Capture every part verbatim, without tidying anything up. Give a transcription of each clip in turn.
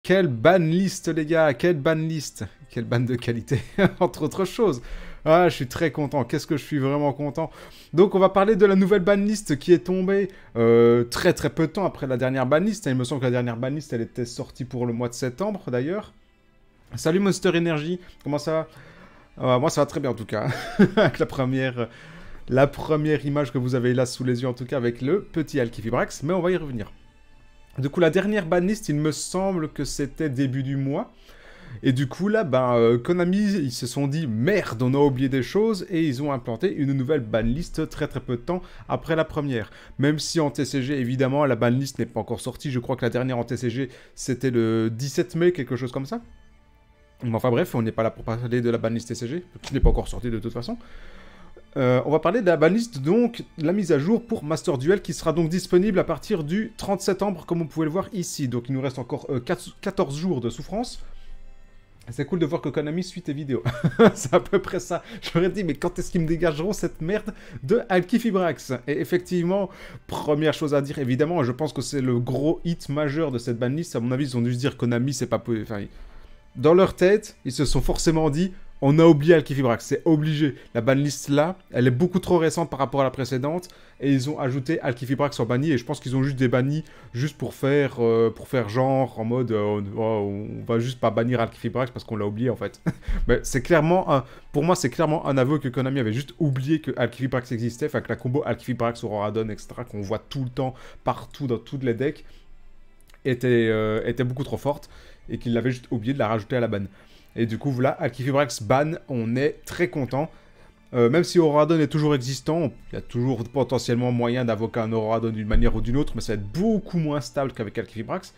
Quelle ban list, les gars, quelle ban list. Quelle ban de qualité, entre autres choses. Ah, je suis très content. Qu'est-ce que je suis vraiment content. Donc, on va parler de la nouvelle banlist qui est tombée euh, très très peu de temps après la dernière banlist. Il me semble que la dernière banlist, elle était sortie pour le mois de septembre, d'ailleurs. Salut Monster Energy, comment ça va? euh, Moi, ça va très bien, en tout cas. Avec la première, la première image que vous avez là sous les yeux, en tout cas, avec le petit Alkifibrax. Mais on va y revenir. Du coup, la dernière banlist, il me semble que c'était début du mois. Et du coup, là, ben, euh, Konami, ils se sont dit, merde, on a oublié des choses, et ils ont implanté une nouvelle banlist très très peu de temps après la première. Même si en T C G, évidemment, la banlist n'est pas encore sortie, je crois que la dernière en T C G, c'était le dix-sept mai, quelque chose comme ça. Mais enfin bref, on n'est pas là pour parler de la banlist T C G, qui n'est pas encore sortie de toute façon. Euh, on va parler de la banlist, donc, la mise à jour pour Master Duel, qui sera donc disponible à partir du trente septembre, comme vous pouvez le voir ici. Donc il nous reste encore euh, quatorze jours de souffrance. C'est cool de voir que Konami suit tes vidéos. C'est à peu près ça. J'aurais dit, mais quand est-ce qu'ils me dégageront cette merde de Alkifibrax? Et effectivement, première chose à dire, évidemment, je pense que c'est le gros hit majeur de cette banlist. À mon avis, ils ont dû se dire Konami, c'est pas... Enfin, dans leur tête, ils se sont forcément dit, on a oublié Alkifibrax, c'est obligé. La banlist là, elle est beaucoup trop récente par rapport à la précédente, et ils ont ajouté Alkifibrax en banni, et je pense qu'ils ont juste des bannis juste pour faire, euh, pour faire genre, en mode, euh, oh, on va juste pas bannir Alkifibrax parce qu'on l'a oublié en fait. Mais c'est clairement, un, pour moi c'est clairement un aveu que Konami avait juste oublié que Alkifibrax existait, enfin que la combo Alkifibrax Auroradon, et cetera, qu'on voit tout le temps, partout, dans toutes les decks, était, euh, était beaucoup trop forte, et qu'il avait juste oublié de la rajouter à la ban. Et du coup, voilà, Alkifibrax ban, on est très content. Euh, même si Auroradon est toujours existant, il y a toujours potentiellement moyen d'invoquer un Auroradon d'une manière ou d'une autre, mais ça va être beaucoup moins stable qu'avec Alkifibrax.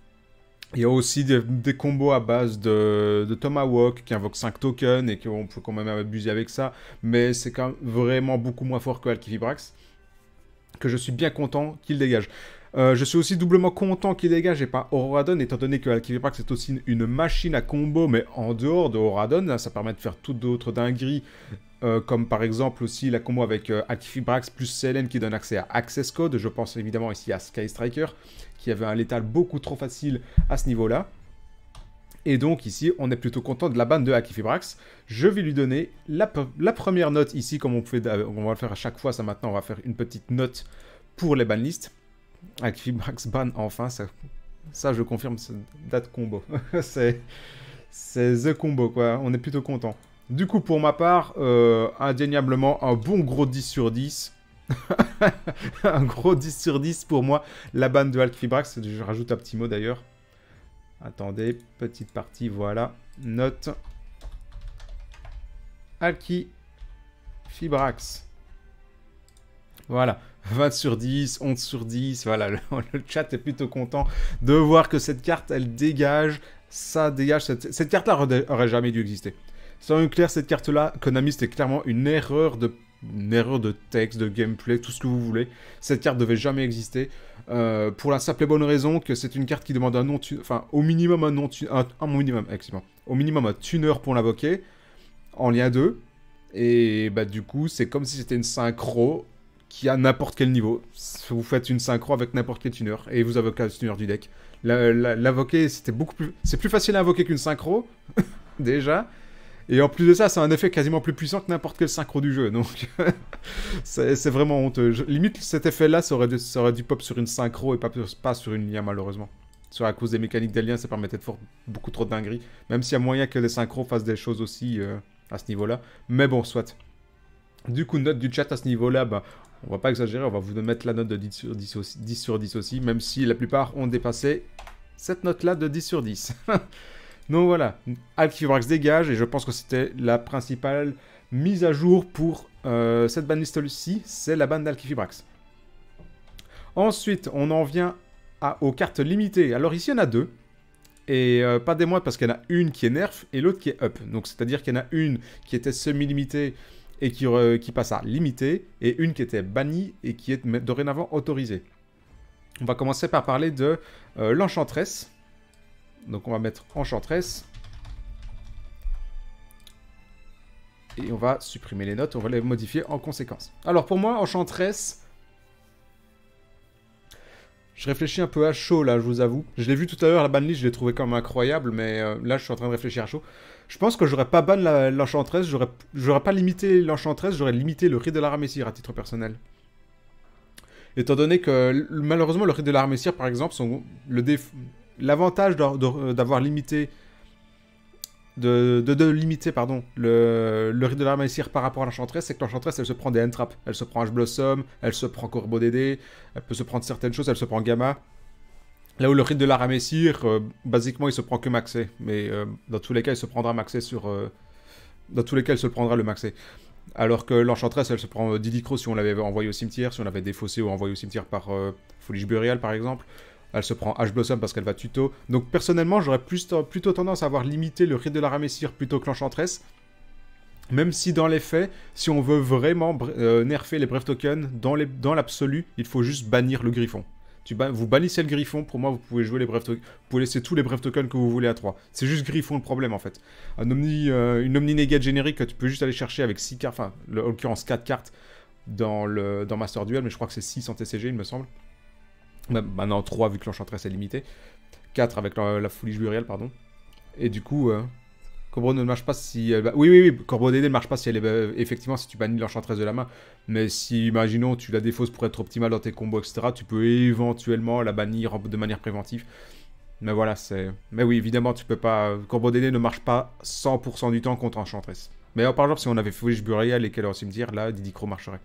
Il y a aussi des, des combos à base de, de Tomahawk qui invoquent cinq tokens et qu'on peut quand même abuser avec ça, mais c'est quand même vraiment beaucoup moins fort que Alkifibrax, que je suis bien content qu'il dégage. Euh, je suis aussi doublement content qu'il dégage et pas Auroradon, étant donné que Alkifibrax est aussi une machine à combo, mais en dehors de Auroradon, ça permet de faire toutes d'autres dingueries, euh, comme par exemple aussi la combo avec euh, Alkifibrax plus Selene qui donne accès à Access Code. Je pense évidemment ici à Sky Striker, qui avait un létal beaucoup trop facile à ce niveau-là. Et donc ici, on est plutôt content de la ban de Alkifibrax. Je vais lui donner la, la première note ici, comme on, fait, on va le faire à chaque fois, ça maintenant, on va faire une petite note pour les banlists. Alkifibrax ban, enfin, ça, ça je confirme, c'est date combo. c'est the combo, quoi. On est plutôt content. Du coup, pour ma part, euh, indéniablement, un bon gros dix sur dix. Un gros dix sur dix pour moi. La ban de Alkifibrax, je rajoute un petit mot d'ailleurs. Attendez, petite partie, voilà. Note. Alkifibrax. Voilà, vingt sur dix, onze sur dix, voilà, le, le chat est plutôt content de voir que cette carte, elle dégage, ça dégage, cette, cette carte-là aurait jamais dû exister. Soyons clairs, cette carte-là, Konami, c'était clairement une erreur de une erreur de texte, de gameplay, tout ce que vous voulez. Cette carte devait jamais exister, euh, pour la simple et bonne raison que c'est une carte qui demande un non enfin, au minimum un non un, un minimum, excusez-moi, au minimum un tuner pour l'invoquer, en lien deux, et bah du coup, c'est comme si c'était une synchro, qui a n'importe quel niveau. Vous faites une synchro avec n'importe quel tuner, et vous invoquez le tuner du deck. L'invoquer, c'était beaucoup plus... C'est plus facile à invoquer qu'une synchro, déjà. Et en plus de ça, c'est un effet quasiment plus puissant que n'importe quel synchro du jeu. Donc, c'est vraiment honteux. Je, limite, cet effet-là, ça, ça aurait dû pop sur une synchro et pas, pas sur une lien, malheureusement. Sur à cause des mécaniques des liens, ça permettait de faire beaucoup trop de dingueries. Même s'il y a moyen que les synchros fassent des choses aussi euh, à ce niveau-là. Mais bon, soit. Du coup, note du chat à ce niveau-là, bah, on va pas exagérer, on va vous mettre la note de dix sur dix aussi, dix sur dix aussi, même si la plupart ont dépassé cette note-là de dix sur dix. Donc voilà, Alkifibrax dégage, et je pense que c'était la principale mise à jour pour euh, cette banlist-ci, c'est la ban d'Alkifibrax. Ensuite, on en vient à, aux cartes limitées. Alors ici, il y en a deux, et euh, pas des moindres, parce qu'il y en a une qui est nerf et l'autre qui est up. Donc c'est-à-dire qu'il y en a une qui était semi-limitée, et qui, euh, qui passe à limité, et une qui était bannie et qui est dorénavant autorisée. On va commencer par parler de euh, l'Enchantress. Donc on va mettre Enchantress. Et on va supprimer les notes, on va les modifier en conséquence. Alors pour moi, Enchantress, Je réfléchis un peu à chaud, là, je vous avoue. Je l'ai vu tout à l'heure, la banlist, je l'ai trouvé quand même incroyable, mais euh, là, je suis en train de réfléchir à chaud. Je pense que j'aurais pas ban la- l'enchantress, j'aurais j'aurais pas limité l'enchantress, j'aurais limité le rite de la ramessire à titre personnel. Étant donné que, l- malheureusement, le rite de la ramessire, par exemple, son- le déf- l'avantage de- de- d'avoir limité de, de, de limiter pardon, le, le rite de la Messire par rapport à l'enchantress, c'est que l'enchantress elle se prend des end traps. Elle se prend H Blossom, elle se prend Corbeau Dédé, elle peut se prendre certaines choses, elle se prend Gamma. Là où le rite de la Ramessir, euh, basiquement il se prend que Maxé, mais euh, dans tous les cas il se prendra Maxé sur. Euh, dans tous les cas il se le prendra le Maxé. Alors que l'enchantress elle se prend euh, Didicro si on l'avait envoyé au cimetière, si on l'avait défaussé ou envoyé au cimetière par euh, Folige Burial par exemple. Elle se prend H-Blossom parce qu'elle va tuto. Donc personnellement, j'aurais plus plutôt tendance à avoir limité le rite de la Ramessir plutôt que l'enchantress. Même si dans les faits, si on veut vraiment euh, nerfer les bref tokens, dans l'absolu, dans il faut juste bannir le griffon. Tu ba vous bannissez le griffon, pour moi vous pouvez jouer les bref tokens. Vous pouvez laisser tous les bref tokens que vous voulez à trois. C'est juste griffon le problème en fait. Un omni, euh, une omni negate générique que tu peux juste aller chercher avec six cartes, enfin en l'occurrence quatre cartes dans, le, dans Master Duel, mais je crois que c'est six en T C G il me semble. Maintenant trois vu que l'enchantress est limitée. quatre avec la, la folie burial, pardon. Et du coup, euh, Corbeau ne marche pas si... Elle... Oui, oui, oui, Corbeau Dédé ne marche pas si elle est... Euh, effectivement, si tu bannis l'enchantress de la main. Mais si, imaginons, tu la défausses pour être optimal dans tes combos, et cetera, tu peux éventuellement la bannir de manière préventive. Mais voilà, c'est... Mais oui, évidemment, tu peux pas... Corbeau Dédé ne marche pas cent pour cent du temps contre enchantress. Mais alors, par exemple, si on avait folie burial et qu'elle est au cimetière, là, Didicro marcherait.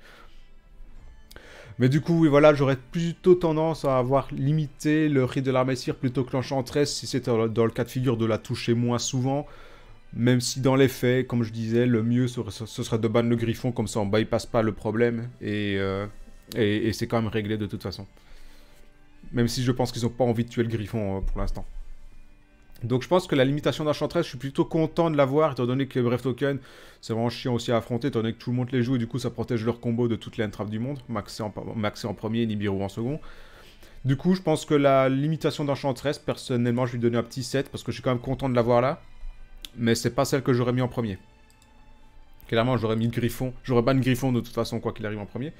Mais du coup, oui, voilà, j'aurais plutôt tendance à avoir limité le rite de la Messire plutôt que l'enchantress si c'était dans le cas de figure de la toucher moins souvent. Même si dans les faits, comme je disais, le mieux serait, ce serait de ban le griffon, comme ça on bypasse pas le problème. Et, euh, et, et c'est quand même réglé de toute façon. Même si je pense qu'ils n'ont pas envie de tuer le griffon euh, pour l'instant. Donc je pense que la limitation d'enchantress, je suis plutôt content de l'avoir, étant donné que Bref Token, c'est vraiment chiant aussi à affronter, étant donné que tout le monde les joue, et du coup ça protège leur combo de toutes les entraves du monde, maxé en, maxé en premier, Nibiru en second. Du coup, je pense que la limitation d'enchantress, personnellement, je vais lui donner un petit sept, parce que je suis quand même content de l'avoir là, mais c'est pas celle que j'aurais mis en premier. Clairement, j'aurais mis le Griffon, j'aurais ban le Griffon de toute façon, quoi qu'il arrive en premier.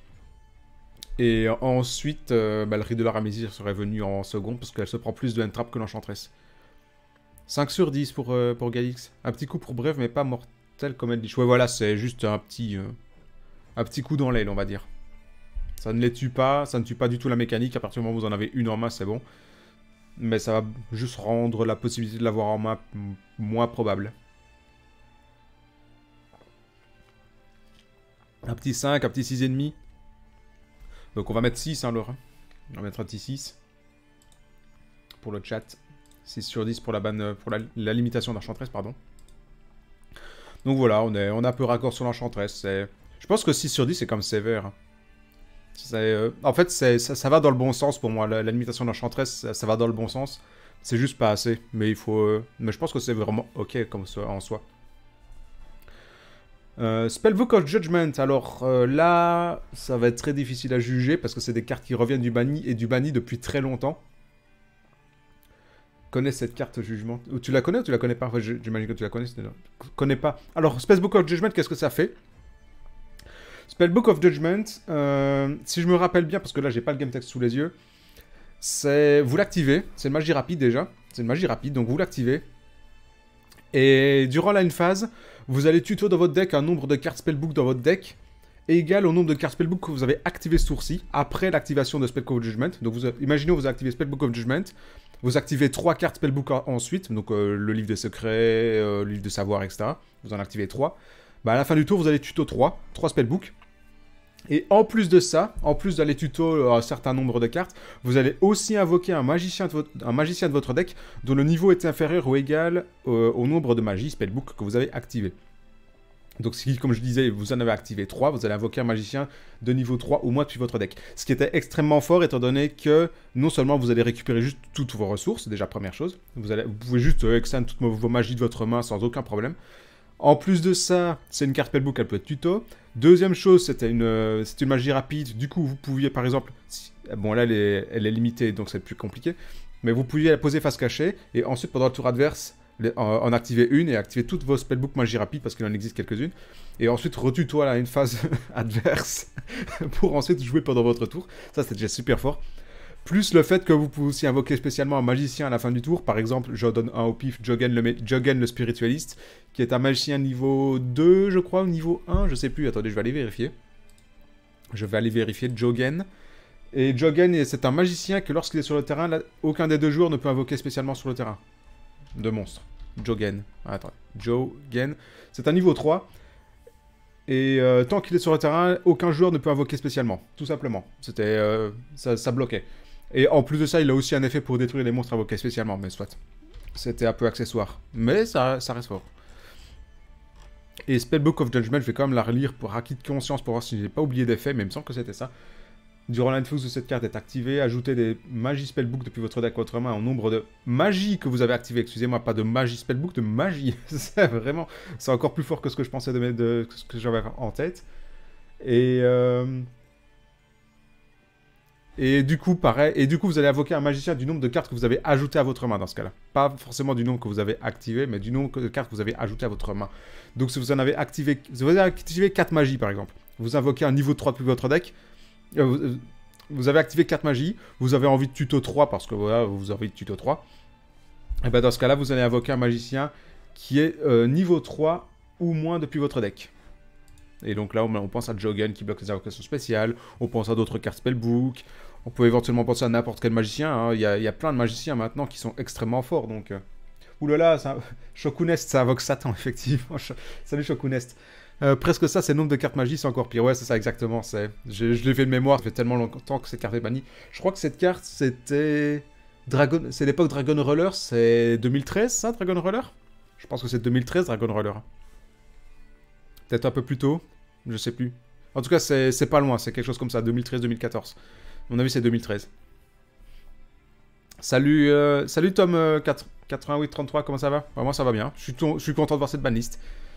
Et ensuite, euh, bah, le Rite de la Ramessir serait venu en second, parce qu'elle se prend plus de entrave que l'enchantress. cinq sur dix pour, euh, pour Galix. Un petit coup pour Bref, mais pas mortel comme elle dit. Ouais, voilà, c'est juste un petit, euh, un petit coup dans l'aile, on va dire. Ça ne les tue pas, ça ne tue pas du tout la mécanique. À partir du moment où vous en avez une en main, c'est bon. Mais ça va juste rendre la possibilité de l'avoir en main moins probable. Un petit cinq, un petit six virgule cinq. Donc on va mettre six, hein, Laura. On va mettre un petit six. Pour le chat. six sur dix pour la, ban, pour la, la limitation d'Enchantress, pardon. Donc voilà, on est, on est un peu raccord sur l'Enchantress. Je pense que six sur dix, c'est comme sévère. Euh, en fait, ça, ça va dans le bon sens pour moi. La, la limitation d'Enchantress, ça, ça va dans le bon sens. C'est juste pas assez. Mais il faut. Euh, mais je pense que c'est vraiment ok comme ça, en soi. Euh, Spellbook of Judgment. Alors euh, là, ça va être très difficile à juger parce que c'est des cartes qui reviennent du banni et du banni depuis très longtemps. Connais cette carte jugement. Ou tu la connais ou tu la connais pas? Enfin, j'imagine que tu la connais. Connais pas. Alors, Spellbook of Judgment, qu'est-ce que ça fait? Spellbook of Judgment, euh, si je me rappelle bien, parce que là, j'ai pas le game text sous les yeux, c'est... Vous l'activez. C'est une magie rapide, déjà. C'est une magie rapide, donc vous l'activez. Et durant la une phase, vous allez tuto dans votre deck un nombre de cartes Spellbook dans votre deck égal au nombre de cartes Spellbook que vous avez activé ce tour-ci, après l'activation de Spellbook of Judgment. Donc, vous, imaginez, vous activez Spellbook of Judgment, vous activez trois cartes Spellbook ensuite, donc euh, le livre des secrets, euh, le livre de savoir, et cetera. Vous en activez trois. Bah, à la fin du tour, vous allez tuto trois, trois Spellbook. Et en plus de ça, en plus d'aller tuto un certain nombre de cartes, vous allez aussi invoquer un magicien de votre, un magicien de votre deck dont le niveau est inférieur ou égal euh, au nombre de magies Spellbook que vous avez activé. Donc, si, comme je disais, vous en avez activé trois, vous allez invoquer un magicien de niveau trois ou moins depuis votre deck. Ce qui était extrêmement fort, étant donné que non seulement vous allez récupérer juste toutes vos ressources, déjà première chose, vous, allez, vous pouvez juste euh, extendre toutes vos magies de votre main sans aucun problème. En plus de ça, c'est une carte Spellbook, elle peut être tuto. Deuxième chose, c'était une, euh, une magie rapide. Du coup, vous pouviez, par exemple... Si, bon, là, elle est, elle est limitée, donc c'est plus compliqué. Mais vous pouviez la poser face cachée. Et ensuite, pendant le tour adverse, les, en, en activer une et activer toutes vos Spellbook magie rapide, parce qu'il en existe quelques-unes. Et ensuite, retuto à une phase adverse pour ensuite jouer pendant votre tour. Ça, c'est déjà super fort. Plus le fait que vous pouvez aussi invoquer spécialement un magicien à la fin du tour. Par exemple, je donne un au pif, Jogen le, Jogen le spiritualiste, qui est un magicien niveau deux, je crois, ou niveau un, je sais plus. Attendez, je vais aller vérifier. Je vais aller vérifier Jogen. Et Jogen, c'est un magicien que lorsqu'il est sur le terrain, là, aucun des deux joueurs ne peut invoquer spécialement sur le terrain. De monstre. Jogen. Ah, attends. Jogen. C'est un niveau trois. Et euh, tant qu'il est sur le terrain, aucun joueur ne peut invoquer spécialement. Tout simplement. C'était... Euh, ça, ça bloquait. Et en plus de ça, il a aussi un effet pour détruire les monstres invoqués spécialement, mais soit. C'était un peu accessoire. Mais ça, ça reste fort. Et Spellbook of Judgment, je vais quand même la relire pour acquis de conscience pour voir si j'ai pas oublié d'effet, mais il me semble que c'était ça. Durant l'influx de cette carte est activée, ajoutez des magies Spellbook depuis votre deck à votre main au nombre de magies que vous avez activées. Excusez-moi, pas de magie Spellbook, de magie. C'est vraiment... C'est encore plus fort que ce que je pensais de, mes, de ce que j'avais en tête. Et... Euh... Et du coup, pareil, et du coup, vous allez invoquer un magicien du nombre de cartes que vous avez ajoutées à votre main dans ce cas-là. Pas forcément du nombre que vous avez activé, mais du nombre de cartes que vous avez ajoutées à votre main. Donc, si vous en avez activé, si vous avez activé quatre magies, par exemple, vous invoquez un niveau trois depuis votre deck, euh, vous, vous avez activé quatre magies, vous avez envie de tuto trois, parce que voilà, vous avez envie de tuto trois, et bien dans ce cas-là, vous allez invoquer un magicien qui est euh, niveau trois ou moins depuis votre deck. Et donc là, on pense à Jogen qui bloque les invocations spéciales, on pense à d'autres cartes Spellbook, on peut éventuellement penser à n'importe quel magicien, hein. il, y a, il y a plein de magiciens maintenant qui sont extrêmement forts, donc... Euh... Oulala, ça... Shokunest, ça invoque Satan, effectivement. Salut Shokunest. Euh, presque ça, c'est le nombre de cartes magie, c'est encore pire. Ouais, c'est ça, exactement. Je, je l'ai fait de mémoire, ça fait tellement longtemps que cette carte est bannie. Je crois que cette carte, c'était... Dragon... C'est l'époque Dragon Roller, c'est deux mille treize, ça, Dragon Roller? Je pense que c'est deux mille treize, Dragon Roller. Peut-être un peu plus tôt, je sais plus. En tout cas, c'est pas loin, c'est quelque chose comme ça, deux mille treize deux mille quatorze. À mon avis, c'est deux mille treize. Salut, euh, salut Tom euh, quatre-vingt-huit trente-trois, comment ça va? bah, Moi, ça va bien. Je suis, je suis content de voir cette banlist.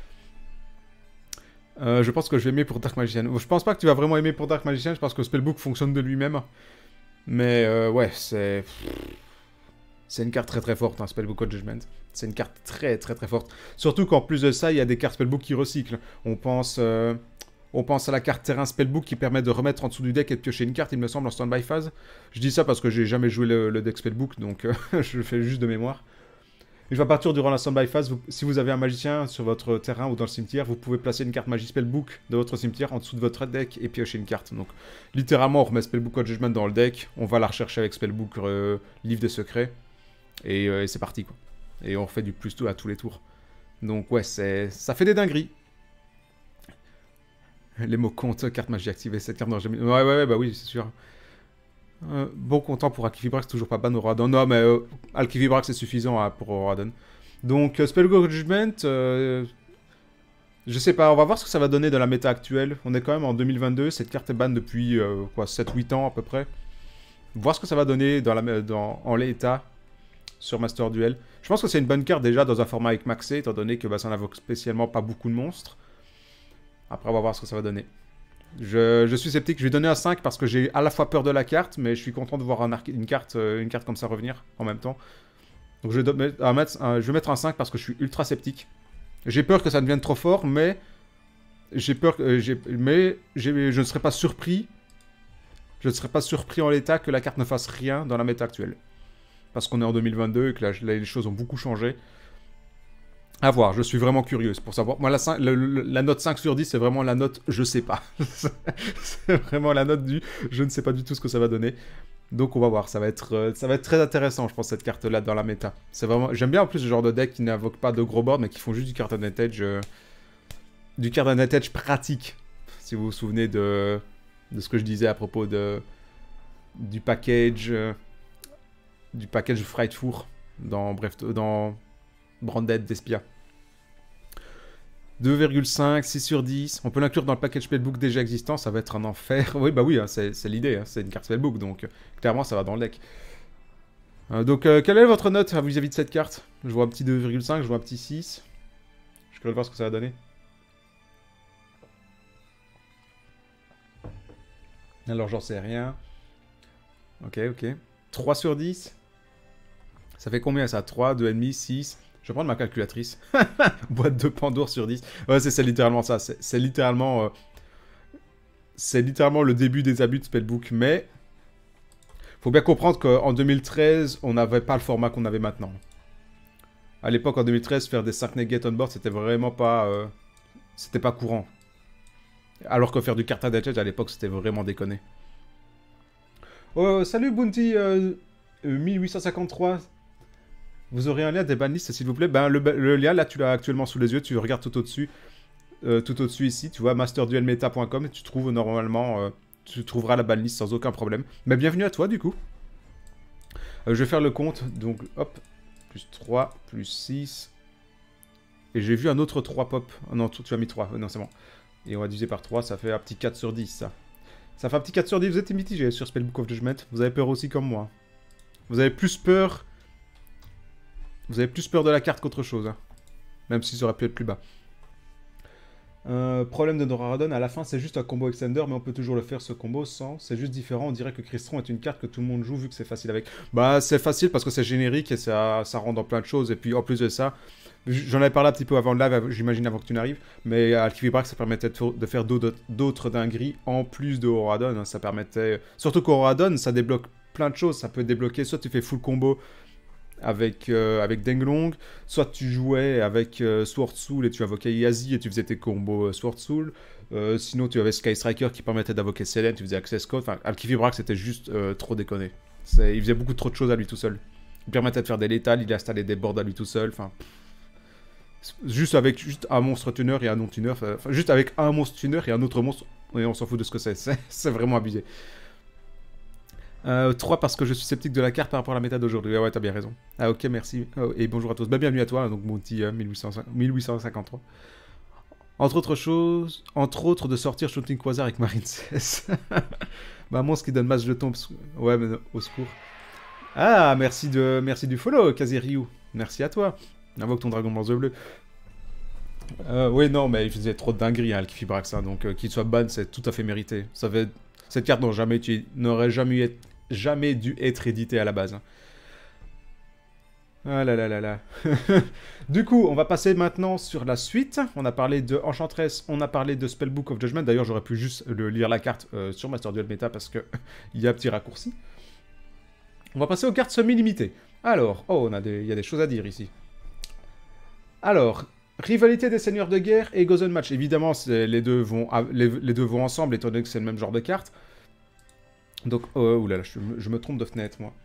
Euh, je pense que je vais aimer pour Dark Magician. Je pense pas que tu vas vraiment aimer pour Dark Magician, je pense que Spellbook fonctionne de lui-même. Mais euh, ouais, c'est... C'est une carte très très forte, hein, Spellbook of Judgment. C'est une carte très très très forte. Surtout qu'en plus de ça, il y a des cartes Spellbook qui recyclent. On pense... Euh... On pense à la carte terrain Spellbook qui permet de remettre en dessous du deck et de piocher une carte, il me semble, en stand-by phase. Je dis ça parce que j'ai jamais joué le, le deck Spellbook, donc euh, je le fais juste de mémoire. Il va partir durant la stand-by phase. Vous, si vous avez un magicien sur votre terrain ou dans le cimetière, vous pouvez placer une carte magie Spellbook de votre cimetière en dessous de votre deck et piocher une carte. Donc, littéralement, on remet Spellbook of Judgment dans le deck, on va la rechercher avec Spellbook euh, Livre des Secrets, et, euh, et c'est parti, quoi. Et on refait du plus tout à tous les tours. Donc, ouais, c'est ça fait des dingueries. Les mots compte, carte magie activée, cette carte n'a jamais... Ouais, ouais, ouais, bah oui, c'est sûr. Euh, bon content pour Alkivibrax, toujours pas ban au Radon. Non, mais euh, Alkivibrax c'est suffisant hein, pour Radon. Donc, euh, Spellbook of Judgment, euh, je sais pas, on va voir ce que ça va donner dans la méta actuelle. On est quand même en deux mille vingt-deux, cette carte est ban depuis euh, quoi, sept huit ans à peu près. Voir ce que ça va donner dans la, dans, en l'état sur Master Duel. Je pense que c'est une bonne carte déjà dans un format avec Maxé, étant donné que bah, ça n'invoque spécialement pas beaucoup de monstres. Après, on va voir ce que ça va donner. Je, je suis sceptique, je vais donner un cinq parce que j'ai à la fois peur de la carte, mais je suis content de voir un une, carte, une carte comme ça revenir en même temps. Donc je vais, mettre un, je vais mettre un cinq parce que je suis ultra sceptique. J'ai peur que ça devienne trop fort, mais j'ai peur que, mais je ne serais pas surpris. Je ne serais pas surpris en l'état que la carte ne fasse rien dans la méta actuelle. Parce qu'on est en deux mille vingt-deux et que là, là les choses ont beaucoup changé. À voir, je suis vraiment curieuse pour savoir. Moi, la, cinq, le, le, la note cinq sur dix, c'est vraiment la note je sais pas. C'est vraiment la note du je ne sais pas du tout ce que ça va donner. Donc, on va voir. Ça va être, euh, ça va être très intéressant, je pense, cette carte-là dans la méta. C'est vraiment... J'aime bien en plus ce genre de deck qui n'invoque pas de gros boards, mais qui font juste du card advantage. Euh... Du card advantage pratique. Si vous vous souvenez de, de ce que je disais à propos de... du package. Euh... Du package Frightful dans. Bref, dans. Branded d'Espia. deux virgule cinq, six sur dix. On peut l'inclure dans le package Spellbook déjà existant, ça va être un enfer. Oui, bah oui, hein, c'est l'idée, hein, c'est une carte Spellbook, donc euh, clairement ça va dans le deck. Euh, donc, euh, quelle est votre note vis-à-vis de cette carte? Je vois un petit deux virgule cinq, je vois un petit six. Je suis curieux de voir ce que ça va donner. Alors, j'en sais rien. Ok, ok. trois sur dix. Ça fait combien ça? Trois, deux virgule cinq, six. Je vais prendre ma calculatrice. Boîte de Pandore sur dix. Ouais, c'est littéralement ça. C'est littéralement... Euh, c'est littéralement le début des abus de Spellbook. Mais... Faut bien comprendre qu'en deux mille treize, on n'avait pas le format qu'on avait maintenant. À l'époque, en deux mille treize, faire des cinq nuggets on board, c'était vraiment pas... Euh, c'était pas courant. Alors que faire du carte advantage à l'époque, c'était vraiment déconné. Oh, salut Bounty euh, euh, mille huit cent cinquante-trois. Vous aurez un lien des banlistes, s'il vous plaît. Ben, le, le lien, là, tu l'as actuellement sous les yeux. Tu regardes tout au-dessus. Euh, tout au-dessus ici, tu vois, master duel meta point com. Tu trouves normalement... Euh, tu trouveras la banlist sans aucun problème. Mais bienvenue à toi, du coup. Euh, je vais faire le compte. Donc, hop. Plus trois, plus six. Et j'ai vu un autre trois pop. Oh, non, tu, tu as mis trois. Oh, non, c'est bon. Et on va diviser par trois, ça fait un petit quatre sur dix, ça. Ça fait un petit quatre sur dix. Vous êtes mitigé sur Spellbook of Judgment. Vous avez peur aussi comme moi. Vous avez plus peur... Vous avez plus peur de la carte qu'autre chose. Hein. Même si ça aurait pu être plus bas. Euh, problème de Doradon, à la fin c'est juste un combo extender, mais on peut toujours le faire ce combo sans. C'est juste différent, on dirait que Crystron est une carte que tout le monde joue vu que c'est facile avec. Bah c'est facile parce que c'est générique et ça, ça rend dans plein de choses. Et puis en plus de ça, j'en avais parlé un petit peu avant le live, j'imagine avant que tu n'arrives, mais à Alkivibrax ça permettait de faire d'autres dingueries en plus de Horadon. Ça permettait. Surtout qu'Horadon ça débloque plein de choses, ça peut débloquer, soit tu fais full combo. Avec, euh, avec Denglong, soit tu jouais avec euh, Sword Soul et tu invoquais Yazi et tu faisais tes combos euh, Sword Soul, euh, sinon tu avais Sky Striker qui permettait d'invoquer Selene, tu faisais Access Code, enfin Alkivibrax c'était juste euh, trop déconné, il faisait beaucoup trop de choses à lui tout seul, il permettait de faire des létales, il installait des boards à lui tout seul, enfin juste avec juste un monstre tuner et un non tuner, enfin juste avec un monstre tuner et un autre monstre, et on s'en fout de ce que c'est, c'est vraiment abusé. Euh, trois parce que je suis sceptique de la carte par rapport à la méta d'aujourd'hui. Ah ouais, t'as bien raison. Ah ok, merci. Oh, et bonjour à tous. Bah, bienvenue à toi, donc mon petit euh, mille huit cent cinquante-trois. Entre autres choses, entre autres de sortir Shooting Quasar avec Marine seize. Bah monstre qui donne masse de jetons. Ouais, mais au secours. Ah, merci, de, merci du follow, Kaziryu. Merci à toi. Invoque ton dragon blanc bleu. Euh, oui, non, mais il faisait trop de dingueries, hein, Alkifibrax, hein, donc euh, qu'il soit ban, c'est tout à fait mérité. Ça fait... Cette carte n'aurait jamais, jamais, été... jamais dû être éditée à la base. Ah là là là là. Du coup, on va passer maintenant sur la suite. On a parlé de Enchantress, on a parlé de Spellbook of Judgment. D'ailleurs, j'aurais pu juste le lire la carte euh, sur Master Duel Meta parce que il y a un petit raccourci. On va passer aux cartes semi-limitées. Alors, oh, on a des... il y a des choses à dire ici. Alors... Rivalité des seigneurs de guerre et Gozen Match. Évidemment, les deux, vont, les, les deux vont ensemble, étant donné que c'est le même genre de carte. Donc, oh, oulala, je, je me trompe de fenêtre, moi.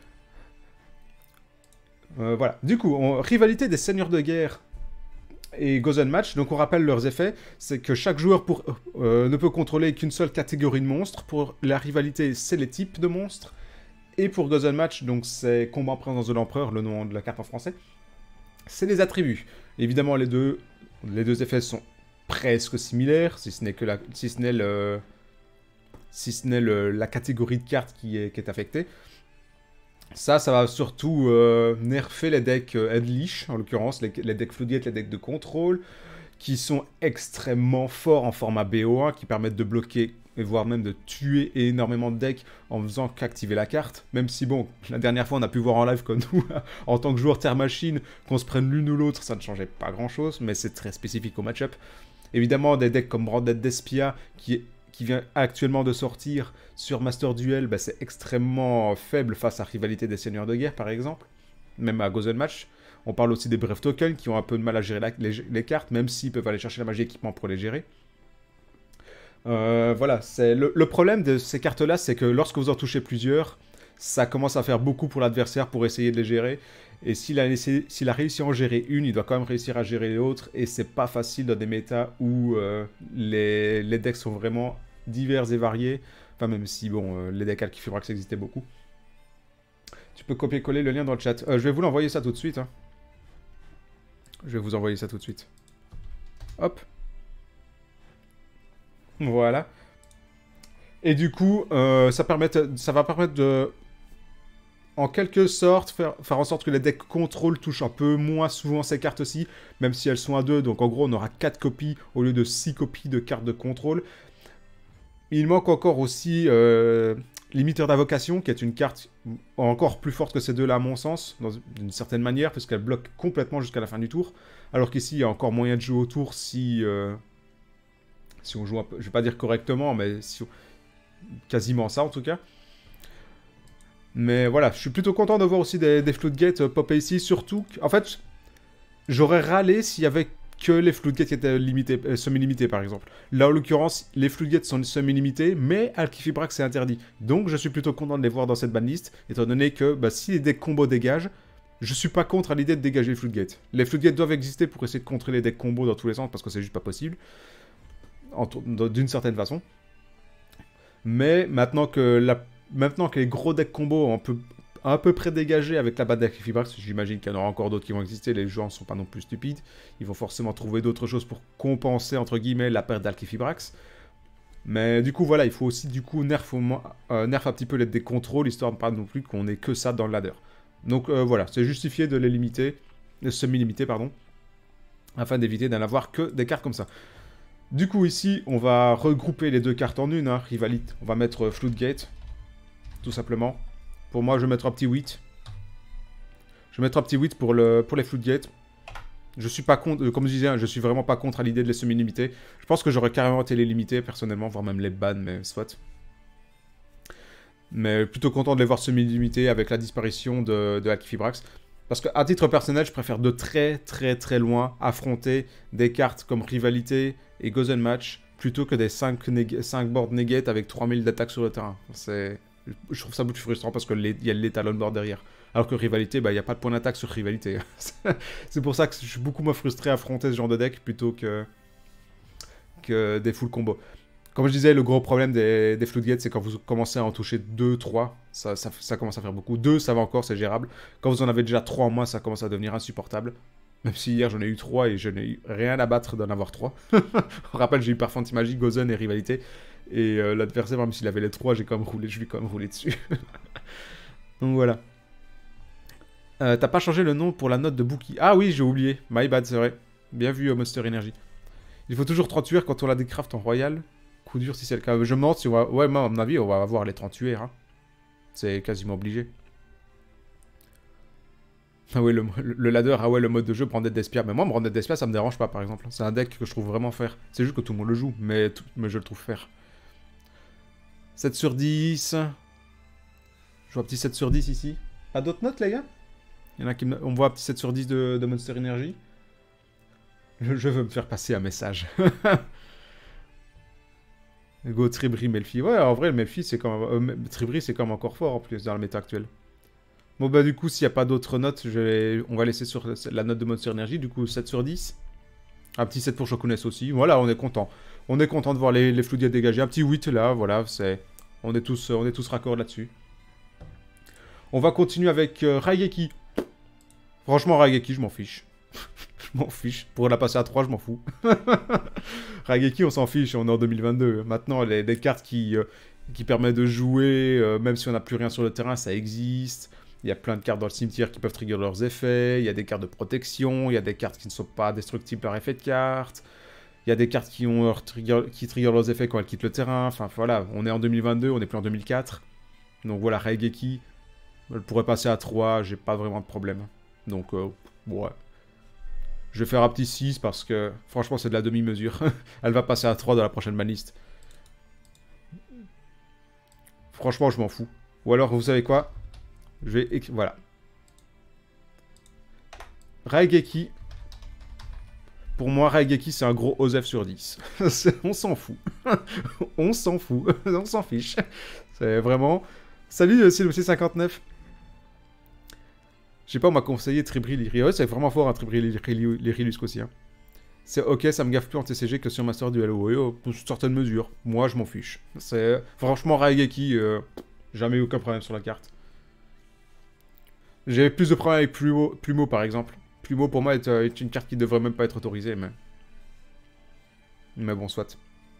Euh, voilà. Du coup, on, rivalité des seigneurs de guerre et Gozen Match. Donc, on rappelle leurs effets. C'est que chaque joueur pour, euh, ne peut contrôler qu'une seule catégorie de monstres. Pour la rivalité, c'est les types de monstres. Et pour Gozen Match, donc c'est combat en présence de l'empereur, le nom de la carte en français. C'est les attributs. Évidemment, les deux, les deux effets sont presque similaires, si ce n'est que la, si ce n'est le, si ce n'est le, la catégorie de cartes qui est, qui est affectée. Ça, ça va surtout euh, nerfer les decks euh, Endlich, en l'occurrence, les, les decks Floodgate, les decks de contrôle, qui sont extrêmement forts en format B O un, qui permettent de bloquer et voire même de tuer énormément de decks en faisant qu'activer la carte. Même si, bon, la dernière fois, on a pu voir en live comme nous, en tant que joueur Terre Machine, qu'on se prenne l'une ou l'autre, ça ne changeait pas grand-chose, mais c'est très spécifique au match-up. Évidemment, des decks comme Branded Despia, qui, qui vient actuellement de sortir sur Master Duel, bah, c'est extrêmement faible face à Rivalité des Seigneurs de Guerre, par exemple, même à Gozen Match. On parle aussi des Brave Tokens, qui ont un peu de mal à gérer la, les, les cartes, même s'ils peuvent aller chercher la magie équipement pour les gérer. Euh, voilà, c'est le, le problème de ces cartes-là, c'est que lorsque vous en touchez plusieurs, ça commence à faire beaucoup pour l'adversaire pour essayer de les gérer. Et s'il a, s'il a réussi à en gérer une, il doit quand même réussir à gérer les autres. Et c'est pas facile dans des métas où euh, les, les decks sont vraiment divers et variés. Enfin, même si, bon, euh, les decks Alkifibrax existaient beaucoup. Tu peux copier-coller le lien dans le chat. Euh, je vais vous l'envoyer ça tout de suite. Hein. Je vais vous envoyer ça tout de suite. Hop. Voilà. Et du coup, euh, ça, permet, ça va permettre de, en quelque sorte, faire, faire en sorte que les decks contrôle touchent un peu moins souvent ces cartes-ci, même si elles sont à deux. Donc en gros, on aura quatre copies au lieu de six copies de cartes de contrôle. Il manque encore aussi euh, Limiteur d'invocation, qui est une carte encore plus forte que ces deux-là, à mon sens, d'une certaine manière, puisqu'elle bloque complètement jusqu'à la fin du tour. Alors qu'ici, il y a encore moyen de jouer au tour si... Euh, Si on joue un peu, je vais pas dire correctement, mais si on... quasiment ça en tout cas. Mais voilà, je suis plutôt content de voir aussi des, des floodgates euh, popper ici, surtout... En fait, j'aurais râlé s'il y avait que les floodgates qui étaient limités, euh, semi-limités par exemple. Là, en l'occurrence, les floodgates sont semi-limités, mais Alkifibrax c'est interdit. Donc, je suis plutôt content de les voir dans cette banlist, étant donné que bah, si les decks combos dégagent, je suis pas contre à l'idée de dégager les floodgates. Les floodgates doivent exister pour essayer de contrer les decks combos dans tous les sens, parce que c'est juste pas possible, d'une certaine façon. Mais maintenant que, la... maintenant que les gros decks combos ont peu... à peu près dégagés avec la base d'Alkifibrax, j'imagine qu'il y en aura encore d'autres qui vont exister, les joueurs ne sont pas non plus stupides, ils vont forcément trouver d'autres choses pour compenser, entre guillemets, la perte d'Alkifibrax. Mais du coup, voilà, il faut aussi, du coup, nerf, au moins, euh, nerf un petit peu les decks contrôle, histoire de pas non plus qu'on ait que ça dans le ladder. Donc euh, voilà, c'est justifié de les limiter, de semi-limiter, pardon, afin d'éviter d'en avoir que des cartes comme ça. Du coup, ici, on va regrouper les deux cartes en une, hein, Rivalite. On va mettre euh, Floodgate, tout simplement. Pour moi, je vais mettre un petit huit. Je vais mettre un petit huit pour, le, pour les Floodgate. Je suis pas contre, euh, comme je disais, hein, je suis vraiment pas contre à l'idée de les semi-limiter. Je pense que j'aurais carrément été les limiter, personnellement, voire même les ban, mais soit. Mais plutôt content de les voir semi-limités avec la disparition de, de Alkifibrax. Parce qu'à titre personnel, je préfère de très très très loin affronter des cartes comme Rivalité et Gozen Match plutôt que des cinq, cinq boards negate avec trois mille d'attaque sur le terrain. Je trouve ça beaucoup plus frustrant parce qu'il y a l'étalon board derrière. Alors que Rivalité, bah, il n'y a pas de point d'attaque sur Rivalité. C'est pour ça que je suis beaucoup moins frustré à affronter ce genre de deck plutôt que, que des full combos. Comme je disais, le gros problème des, des floodgates, c'est quand vous commencez à en toucher deux, trois, ça, ça, ça commence à faire beaucoup. deux, ça va encore, c'est gérable. Quand vous en avez déjà trois en moins, ça commence à devenir insupportable. Même si hier, j'en ai eu trois et je n'ai eu rien à battre d'en avoir trois. On rappelle, j'ai eu Parfum Magie, Gozen et Rivalité. Et euh, l'adversaire, même s'il avait les trois, j'ai quand même roulé, je lui ai quand même roulé dessus. Donc voilà. Euh, T'as pas changé le nom pour la note de Bookie? Ah oui, j'ai oublié. My bad, c'est vrai. Bien vu, euh, Monster Energy. Il faut toujours trente U R quand on la décraft en Royal. Coup dur si c'est le cas. Je me demande si on va... Ouais, moi, à mon avis, on va avoir les trente U R. Hein. C'est quasiment obligé. Ah ouais, le, le, le ladder, ah ouais, le mode de jeu Branded d'Espia. Mais moi, Branded d'Espia, ça me dérange pas, par exemple. C'est un deck que je trouve vraiment faire. C'est juste que tout le monde le joue, mais, tout, mais je le trouve faire. sept sur dix. Je vois un petit sept sur dix ici. Pas d'autres notes, les gars? Il y en a qui me... On voit un petit sept sur dix de, de Monster Energy. Le jeu veut me faire passer un message. Go Tribri, Melfi. Ouais, en vrai, le Melfi, c'est comme... Euh, Tribri, c'est comme encore fort, en plus, dans le méta actuel. Bon, bah, du coup, s'il n'y a pas d'autres notes, je vais... on va laisser sur la note de Monster Energy. Du coup, sept sur dix. Un petit sept pour Shokunes aussi. Voilà, on est content. On est content de voir les, les Floodgates dégagés. Un petit huit, là, voilà, c'est... On est tous, on est tous raccord là-dessus. On va continuer avec euh, Raigeki. Franchement, Raigeki, je m'en fiche. Je m'en fiche. Pour la passer à trois, je m'en fous. Raigeki, on s'en fiche, on est en deux mille vingt-deux. Maintenant, les, les cartes qui, euh, qui permettent de jouer, euh, même si on n'a plus rien sur le terrain, ça existe. Il y a plein de cartes dans le cimetière qui peuvent trigger leurs effets. Il y a des cartes de protection. Il y a des cartes qui ne sont pas destructibles par effet de carte. Il y a des cartes qui, ont leur trigger, qui trigger leurs effets quand elles quittent le terrain. Enfin, voilà, on est en deux mille vingt-deux, on n'est plus en deux mille quatre. Donc voilà, Raigeki, elle pourrait passer à trois, j'ai pas vraiment de problème. Donc, euh, ouais. Je vais faire un petit six parce que, franchement, c'est de la demi-mesure. Elle va passer à trois dans la prochaine banlist. Franchement, je m'en fous. Ou alors, vous savez quoi? Je vais... Voilà. Raigeki. Pour moi, Raigeki, c'est un gros Osef sur dix. On s'en fout. On s'en fout. On s'en fiche. C'est vraiment... Salut, c'est le C cinquante-neuf. Je sais pas, on m'a conseillé Tribri Lyri. Ouais, c'est vraiment fort, un Tribri Lyrilusque aussi. Hein. C'est ok, ça me gaffe plus en T C G que sur Master Duel. Oui, oh, pour certaines mesures. Moi, je m'en fiche. C'est franchement Raigeki, euh, jamais eu aucun problème sur la carte. J'ai plus de problèmes avec Plumeau, Plumeau par exemple. Plumeau, pour moi, est, euh, est une carte qui devrait même pas être autorisée, mais... Mais bon, soit.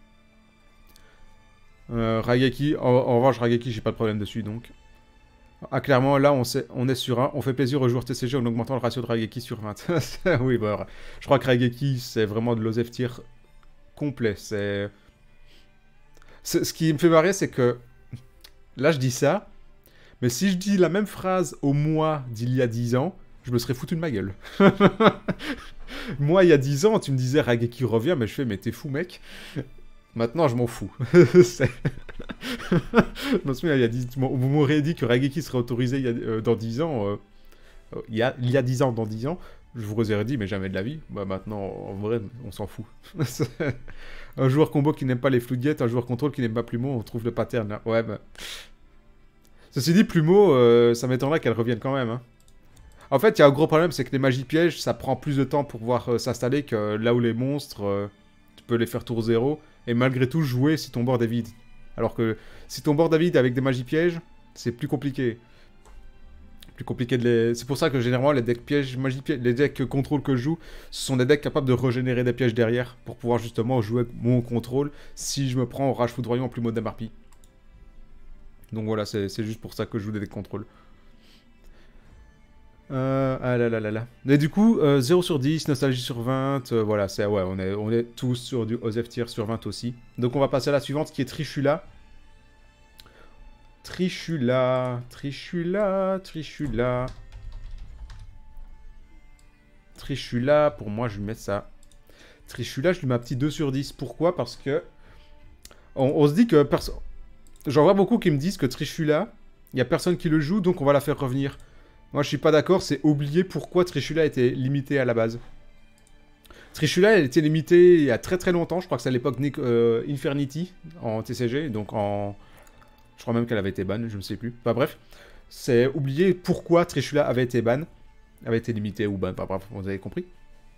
Euh, Raigeki, en, en revanche, Raigeki, j'ai pas de problème dessus, donc... Ah, clairement, là, on, sait, on est sur un. On fait plaisir aux joueurs T C G en augmentant le ratio de Raigeki sur vingt. Oui, bah, je crois que Raigeki, c'est vraiment de l'Osef tier complet. C'est... Ce qui me fait marrer, c'est que... Là, je dis ça, mais si je dis la même phrase au mois d'il y a dix ans, je me serais foutu de ma gueule. Moi, il y a dix ans, tu me disais Raigeki revient, mais je fais, mais t'es fou, mec. Maintenant, je m'en fous. C'est- je me souviens, il y a dix... vous m'auriez dit que Raigeki serait autorisé il y a, euh, dans dix ans. euh, euh, il, y a, il y a dix ans, dans dix ans. Je vous aurais dit, mais jamais de la vie. Bah maintenant, en vrai, on s'en fout. Un joueur combo qui n'aime pas les floodgates, un joueur contrôle qui n'aime pas Plumeau, on trouve le pattern là. Ouais, bah. Ceci dit, Plumeau, euh, ça m'étonnerait qu'elle revienne quand même. Hein. En fait, il y a un gros problème, c'est que les magies pièges, ça prend plus de temps pour pouvoir euh, s'installer que là où les monstres, euh, tu peux les faire tour zéro. Et malgré tout, jouer si ton board est vide. Alors que si ton board est vide avec des magies pièges, c'est plus compliqué. Plus compliqué de les... C'est pour ça que généralement, les decks pièges, magie pièges, les decks contrôle que je joue, ce sont des decks capables de régénérer des pièges derrière pour pouvoir justement jouer avec mon contrôle si je me prends au rage foudroyant en plus mode d'Amarpi. Donc voilà, c'est juste pour ça que je joue des decks contrôle. Euh, ah là là là là. Et du coup, euh, zéro sur dix, nostalgie sur vingt, euh, voilà, c'est ouais, on est, on est tous sur du Osef tier sur vingt aussi. Donc on va passer à la suivante qui est Trichula. Trichula, Trichula, Trichula. Trichula, pour moi je lui mets ça. Trichula, je lui mets un petit deux sur dix. Pourquoi? Parce que on, on se dit que... J'en vois beaucoup qui me disent que Trichula, il n'y a personne qui le joue, donc on va la faire revenir. Moi, je suis pas d'accord, c'est oublier pourquoi Trichula était limité à la base. Trichula, elle était limitée il y a très très longtemps, je crois que c'est à l'époque euh, Infernity, en T C G, donc en... Je crois même qu'elle avait été ban, je ne sais plus. Enfin bref, c'est oublier pourquoi Trichula avait été ban, avait été limitée ou ban, enfin bref, vous avez compris.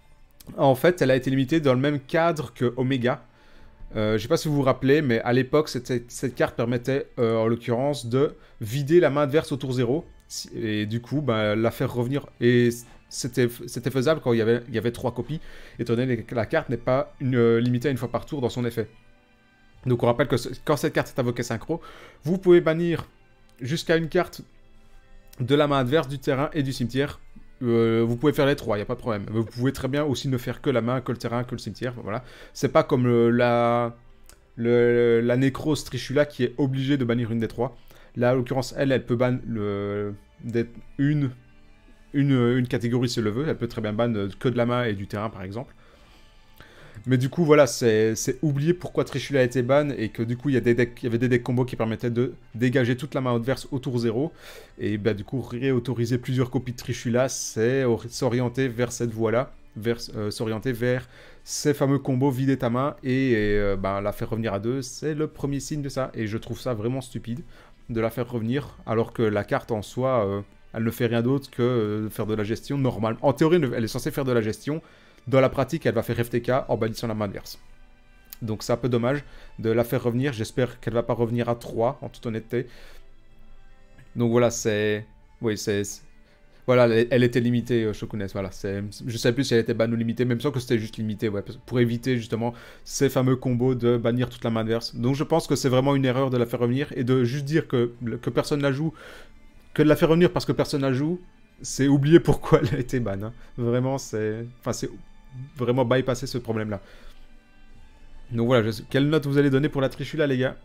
En fait, elle a été limitée dans le même cadre que Omega. Euh, je ne sais pas si vous vous rappelez, mais à l'époque, cette carte permettait, euh, en l'occurrence, de vider la main adverse au tour zéro. Et du coup, bah, la faire revenir. Et c'était faisable quand il y, avait, il y avait trois copies, étant donné que la carte n'est pas une, euh, limitée à une fois par tour dans son effet. Donc on rappelle que ce, quand cette carte est invoquée synchro, vous pouvez bannir jusqu'à une carte de la main adverse, du terrain et du cimetière. Euh, vous pouvez faire les trois, il n'y a pas de problème. Vous pouvez très bien aussi ne faire que la main, que le terrain, que le cimetière. Voilà. C'est pas comme le, la, le, la Nécrose Trichula qui est obligée de bannir une des trois. Là, en l'occurrence, elle, elle peut ban le, une, une, une catégorie si elle le veut. Elle peut très bien ban que de la main et du terrain, par exemple. Mais du coup, voilà, c'est oublier pourquoi Trichula a été ban et que du coup, il y, a des decks, il y avait des decks combos qui permettaient de dégager toute la main adverse au tour zéro. Et bah, du coup, réautoriser plusieurs copies de Trichula, c'est s'orienter vers cette voie-là, euh, s'orienter vers ces fameux combos, vider ta main et, et euh, bah, la faire revenir à deux. C'est le premier signe de ça. Et je trouve ça vraiment stupide de la faire revenir, alors que la carte en soi, euh, elle ne fait rien d'autre que euh, faire de la gestion normale. En théorie, elle est censée faire de la gestion. Dans la pratique, elle va faire F T K en bannissant la main adverse. Donc c'est un peu dommage de la faire revenir. J'espère qu'elle ne va pas revenir à trois, en toute honnêteté. Donc voilà, c'est... Oui, c'est... Voilà, elle était limitée, euh, Shokunes, voilà. Je ne sais plus si elle était ban ou limitée, même sans que c'était juste limité, ouais, pour éviter justement ces fameux combos de bannir toute la main adverse. Donc je pense que c'est vraiment une erreur de la faire revenir, et de juste dire que, que personne la joue, que de la faire revenir parce que personne la joue, c'est oublier pourquoi elle a été ban. Hein. Vraiment, c'est... Enfin, c'est vraiment bypasser ce problème-là. Donc voilà, je... quelle note vous allez donner pour la Trichula, les gars?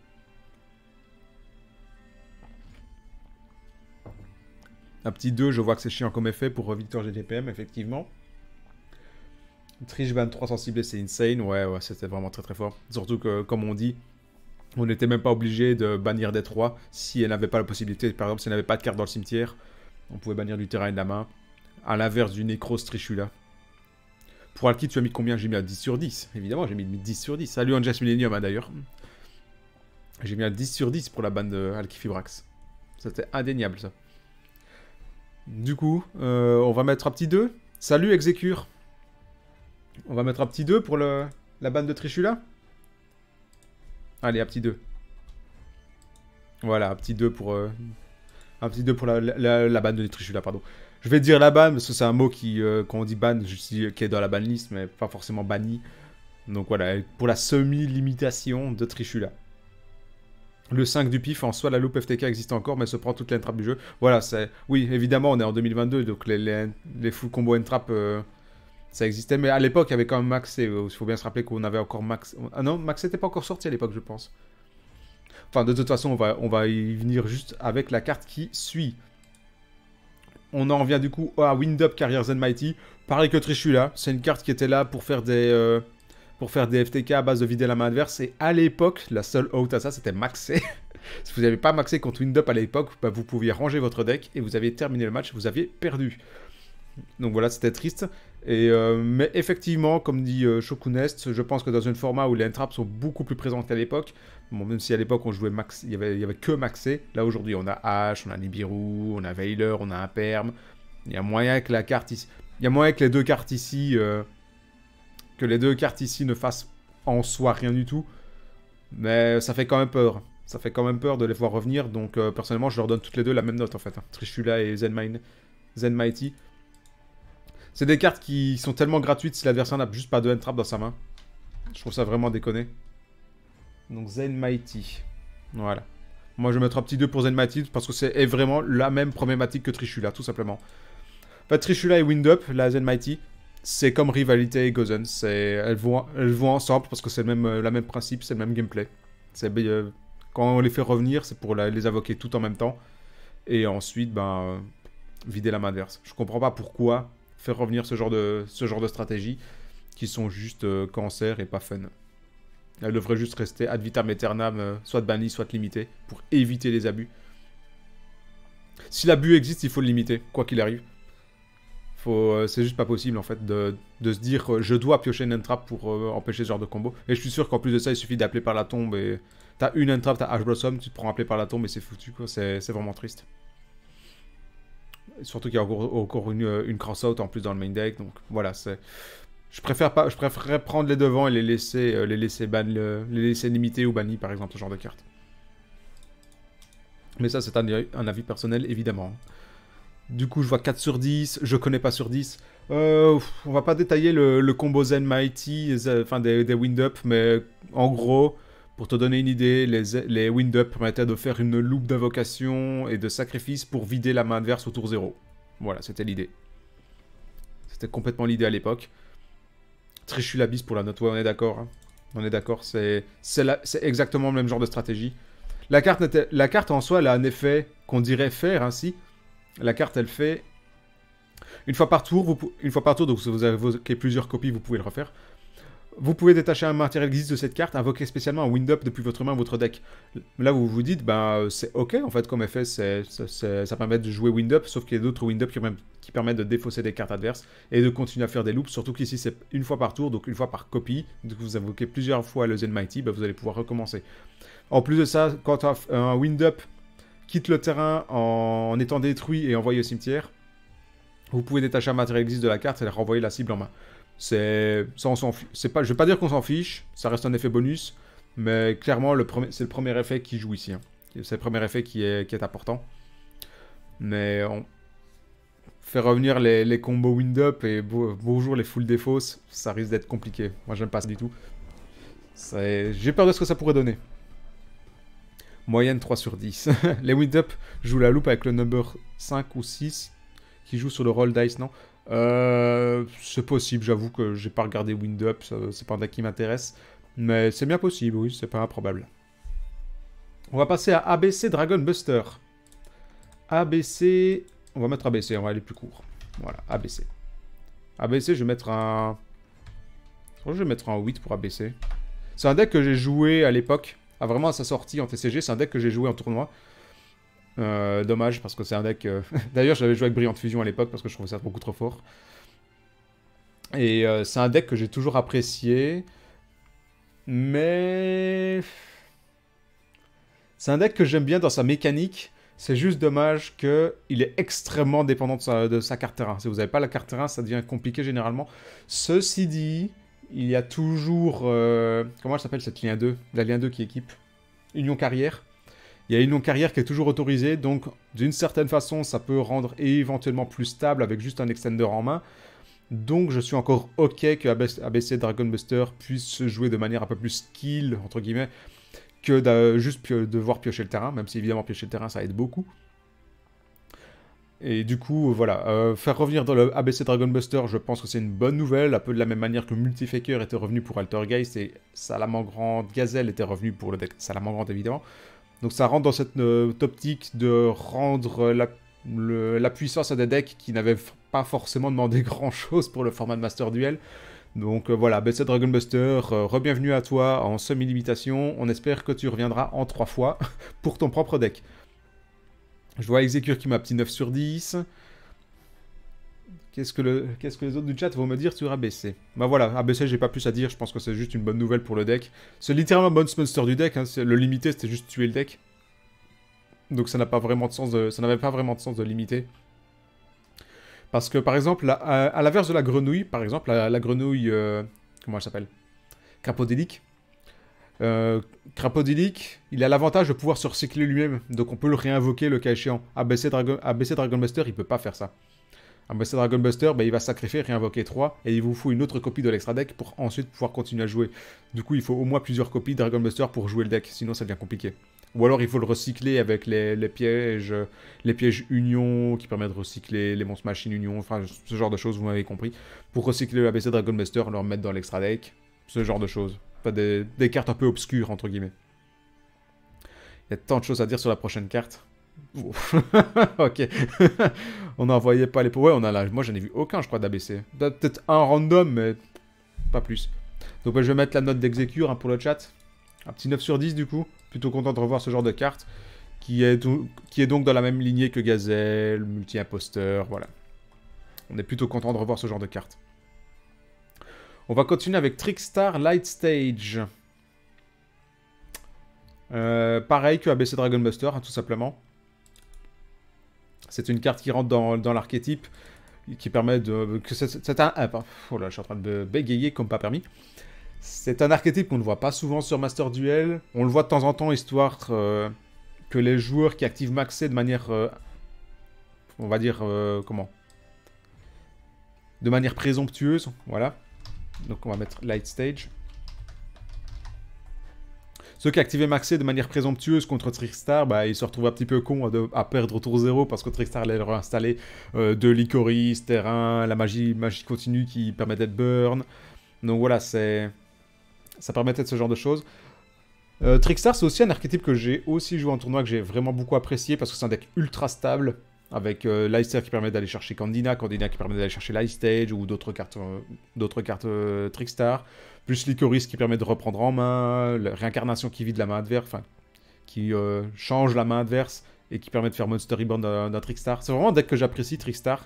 Un petit deux, je vois que c'est chiant comme effet pour Victor G T P M, effectivement. Triche ban trois sensibles, c'est insane. Ouais, ouais, c'était vraiment très très fort. Surtout que, comme on dit, on n'était même pas obligé de bannir des trois si elle n'avait pas la possibilité. Par exemple, si elle n'avait pas de carte dans le cimetière, on pouvait bannir du terrain et de la main. À l'inverse du Necros Trichula. Pour Alki, tu as mis combien? J'ai mis à dix sur dix. Évidemment, j'ai mis dix sur dix. Salut Anjas Millennium, hein, d'ailleurs. J'ai mis à dix sur dix pour la bande de Alki Fibrax. C'était indéniable, ça. Du coup, euh, on va mettre un petit deux. Salut Execure. On va mettre un petit deux pour le, la bande de Trichula. Allez, un petit deux. Voilà, un petit deux pour... Euh, un petit deux pour la, la, la bande de Trichula, pardon. Je vais dire la ban, parce que c'est un mot qui, euh, quand on dit ban, je dis qui est dans la ban list, mais pas forcément banni. Donc voilà, pour la semi-limitation de Trichula. Le cinq du pif, en soi, la loupe F T K existe encore, mais se prend toute l'entrap du jeu. Voilà, c'est... Oui, évidemment, on est en deux mille vingt-deux, donc les, les, les full combo entrap, euh, ça existait. Mais à l'époque, il y avait quand même Max, et il faut bien se rappeler qu'on avait encore Max... Ah non, Max n'était pas encore sorti à l'époque, je pense. Enfin, de toute façon, on va, on va y venir juste avec la carte qui suit. On en revient du coup à Wind Up Carrier Zen Mighty. Pareil que Trichula, c'est une carte qui était là pour faire des, euh, pour faire des F T K à base de vider la main adverse. Et à l'époque, la seule out à ça, c'était maxer. Si vous n'avez pas maxé contre Windup à l'époque, bah, vous pouviez ranger votre deck et vous aviez terminé le match, vous aviez perdu. Donc voilà, c'était triste. Et euh, mais effectivement, comme dit euh, Shokunest, je pense que dans un format où les entraps sont beaucoup plus présentes qu'à l'époque, bon, même si à l'époque on jouait max, il y avait, il y avait que maxé, là aujourd'hui on a Ash, on a Nibiru, on a Veiler, on a un Perm. Il y a moyen que la carte ici, il y a moyen que les deux cartes ici, euh, que les deux cartes ici ne fassent en soi rien du tout. Mais ça fait quand même peur. Ça fait quand même peur de les voir revenir, donc euh, personnellement je leur donne toutes les deux la même note en fait. Hein. Trishula et Zen, Zen Mighty. C'est des cartes qui sont tellement gratuites si l'adversaire n'a juste pas de end trap dans sa main. Je trouve ça vraiment déconné. Donc Zen Mighty. Voilà. Moi je vais mettre un petit deux pour Zen Mighty parce que c'est vraiment la même problématique que Trishula, tout simplement. En fait, Trishula et Windup, la Zen Mighty, c'est comme Rivalité et Gozen. Elles vont, elles vont ensemble parce que c'est le même, la même principe, c'est le même gameplay. C'est... Euh, Quand on les fait revenir, c'est pour la, les invoquer tout en même temps. Et ensuite, ben, euh, vider la main adverse. Je comprends pas pourquoi faire revenir ce genre de, ce genre de stratégies qui sont juste euh, cancer et pas fun. Elles devraient juste rester ad vitam aeternam, euh, soit bannies, soit limitées, pour éviter les abus. Si l'abus existe, il faut le limiter, quoi qu'il arrive. Euh, c'est juste pas possible, en fait, de, de se dire euh, je dois piocher une entrap pour euh, empêcher ce genre de combo. Et je suis sûr qu'en plus de ça, il suffit d'appeler par la tombe et... T'as une entrap, t'as Ash Blossom, tu te prends appeler par la tombe et c'est foutu, quoi. C'est vraiment triste. Surtout qu'il y a encore, encore une, une cross-out en plus dans le main deck, donc voilà, c'est... Je préfère pas, je préférerais prendre les devants et les laisser, euh, les laisser ban, le, les laisser limités ou bannis, par exemple, ce genre de carte. Mais ça, c'est un, un avis personnel, évidemment. Du coup, je vois quatre sur dix, je connais pas sur dix. Euh, on va pas détailler le, le combo Zen Mighty, enfin des, des Windup, mais en gros... Pour te donner une idée, les, les Windup permettaient de faire une loupe d'invocation et de sacrifice pour vider la main adverse au tour zéro. Voilà, c'était l'idée. C'était complètement l'idée à l'époque. Trishula bis pour la note, ouais, on est d'accord. Hein. On est d'accord, c'est exactement le même genre de stratégie. La carte, la carte en soi, elle a un effet qu'on dirait faire ainsi. La carte, elle fait... Une fois par tour, vous, une fois par tour, donc si vous avez plusieurs copies, vous pouvez le refaire. Vous pouvez détacher un matériel existe de cette carte, invoquer spécialement un Windup depuis votre main ou votre deck. Là, vous vous dites, ben, c'est ok, en fait, comme effet, c'est, ça permet de jouer Windup, sauf qu'il y a d'autres Windup qui, qui permettent de défausser des cartes adverses et de continuer à faire des loops, surtout qu'ici, c'est une fois par tour, donc une fois par copie. Donc, vous invoquez plusieurs fois le Zen Mighty, ben, vous allez pouvoir recommencer. En plus de ça, quand un Windup quitte le terrain en étant détruit et envoyé au cimetière, vous pouvez détacher un matériel existe de la carte et renvoyer la cible en main. C'est, ça on s'en fiche. C'est pas, je vais pas dire qu'on s'en fiche, ça reste un effet bonus, mais clairement le c'est le premier effet qui joue ici. Hein. C'est le premier effet qui est, qui est important. Mais on fait revenir les, les combos Windup et beau, bonjour les full défausse, ça risque d'être compliqué. Moi j'aime pas ça du tout. J'ai peur de ce que ça pourrait donner. Moyenne trois sur dix. Les Windup jouent la loupe avec le number cinq ou six qui joue sur le roll dice, non? Euh, c'est possible, j'avoue que j'ai pas regardé Windup, c'est pas un deck qui m'intéresse. Mais c'est bien possible, oui, c'est pas improbable. On va passer à A B C Dragon Buster. A B C... On va mettre A B C, on va aller plus court. Voilà, A B C. A B C, je vais mettre un... Je vais mettre un huit pour A B C. C'est un deck que j'ai joué à l'époque. Ah, vraiment à sa sortie en T C G, c'est un deck que j'ai joué en tournoi. Euh, dommage, parce que c'est un deck... Euh... D'ailleurs, j'avais joué avec Brillante Fusion à l'époque, parce que je trouvais ça beaucoup trop fort. Et euh, c'est un deck que j'ai toujours apprécié. Mais... C'est un deck que j'aime bien dans sa mécanique. C'est juste dommage qu'il est extrêmement dépendant de sa, de sa carte terrain. Si vous n'avez pas la carte terrain, ça devient compliqué généralement. Ceci dit, il y a toujours... Euh... Comment elle s'appelle cette lien deux? La lien deux qui équipe Union Carrière. Il y a Union Carrière qui est toujours autorisée, donc d'une certaine façon, ça peut rendre éventuellement plus stable avec juste un extender en main. Donc je suis encore ok que A B C Dragon Buster puisse se jouer de manière un peu plus skill, entre guillemets, que de juste devoir piocher le terrain, même si évidemment piocher le terrain ça aide beaucoup. Et du coup, voilà, euh, faire revenir dans le A B C Dragon Buster, je pense que c'est une bonne nouvelle, un peu de la même manière que Multifaker était revenu pour Altergeist et Salamandre Gazelle était revenu pour le deck Salamandre évidemment. Donc ça rentre dans cette euh, optique de rendre la, le, la puissance à des decks qui n'avaient pas forcément demandé grand chose pour le format de Master Duel. Donc euh, voilà, B C Dragon Buster, euh, re-bienvenue à toi en semi-limitation. On espère que tu reviendras en trois fois pour ton propre deck. Je vois Execure qui m'a petit neuf sur dix. Qu'est-ce que, le... Qu'est-ce que les autres du chat vont me dire sur A B C? Bah voilà, A B C, j'ai pas plus à dire, je pense que c'est juste une bonne nouvelle pour le deck. C'est littéralement Bounce Monster du deck, hein. Le limiter, c'était juste tuer le deck. Donc ça n'a pas vraiment de sens de... ça n'avait pas vraiment de sens de limiter. Parce que par exemple, à, à l'inverse de la grenouille, par exemple, la, la grenouille... Euh... Comment elle s'appelle? Crapodélique. Euh, Crapodélique, il a l'avantage de pouvoir se recycler lui-même. Donc on peut le réinvoquer le cas échéant. A B C Dragon, A B C Dragon Buster, il peut pas faire ça. A B C Dragon Buster, bah, il va sacrifier, réinvoquer trois, et il vous faut une autre copie de l'extra deck pour ensuite pouvoir continuer à jouer. Du coup, il faut au moins plusieurs copies de Dragon Buster pour jouer le deck, sinon ça devient compliqué. Ou alors il faut le recycler avec les, les pièges, les pièges Union, qui permettent de recycler les monstres machines Union, enfin ce genre de choses, vous m'avez compris. Pour recycler le A B C Dragon Buster, le remettre dans l'extra deck, ce genre de choses. Pas des, des cartes un peu obscures, entre guillemets. Il y a tant de choses à dire sur la prochaine carte. Ok. On n'en voyait pas les... Ouais, on a là... Moi, j'en ai vu aucun, je crois, d'A B C. Peut-être un random, mais pas plus. Donc, bah, je vais mettre la note d'exécure hein, pour le chat. Un petit neuf sur dix, du coup. Plutôt content de revoir ce genre de carte. Qui est, qui est donc dans la même lignée que Gazelle, Multi-Imposteur, voilà. On est plutôt content de revoir ce genre de carte. On va continuer avec Trickstar Light Stage. Euh, pareil que A B C Dragon Buster, hein, tout simplement. C'est une carte qui rentre dans, dans l'archétype, qui permet de... que c'est un... Ah, oh là, je suis en train de bégayer comme pas permis. C'est un archétype qu'on ne voit pas souvent sur Master Duel. On le voit de temps en temps, histoire euh, que les joueurs qui activent Maxé de manière... Euh, on va dire... Euh, comment de manière présomptueuse, voilà. Donc on va mettre Light Stage. Ceux qui activaient Maxé de manière présomptueuse contre Trickstar, bah, ils se retrouvent un petit peu cons à, de, à perdre tour zéro parce que Trickstar allait leur installer euh, de Lycoris, terrain, la magie, magie continue qui permettait de burn. Donc voilà, c'est ça permettait de ce genre de choses. Euh, Trickstar, c'est aussi un archétype que j'ai aussi joué en tournoi, que j'ai vraiment beaucoup apprécié parce que c'est un deck ultra stable. Avec euh, Leicester qui permet d'aller chercher Candina, Candina qui permet d'aller chercher Light Stage ou d'autres cartes, euh, d'autres cartes euh, Trickstar. Plus Lycoris qui permet de reprendre en main, la réincarnation qui vide la main adverse, enfin, qui euh, change la main adverse et qui permet de faire Monster Reborn d'un Trickstar. C'est vraiment un deck que j'apprécie, Trickstar.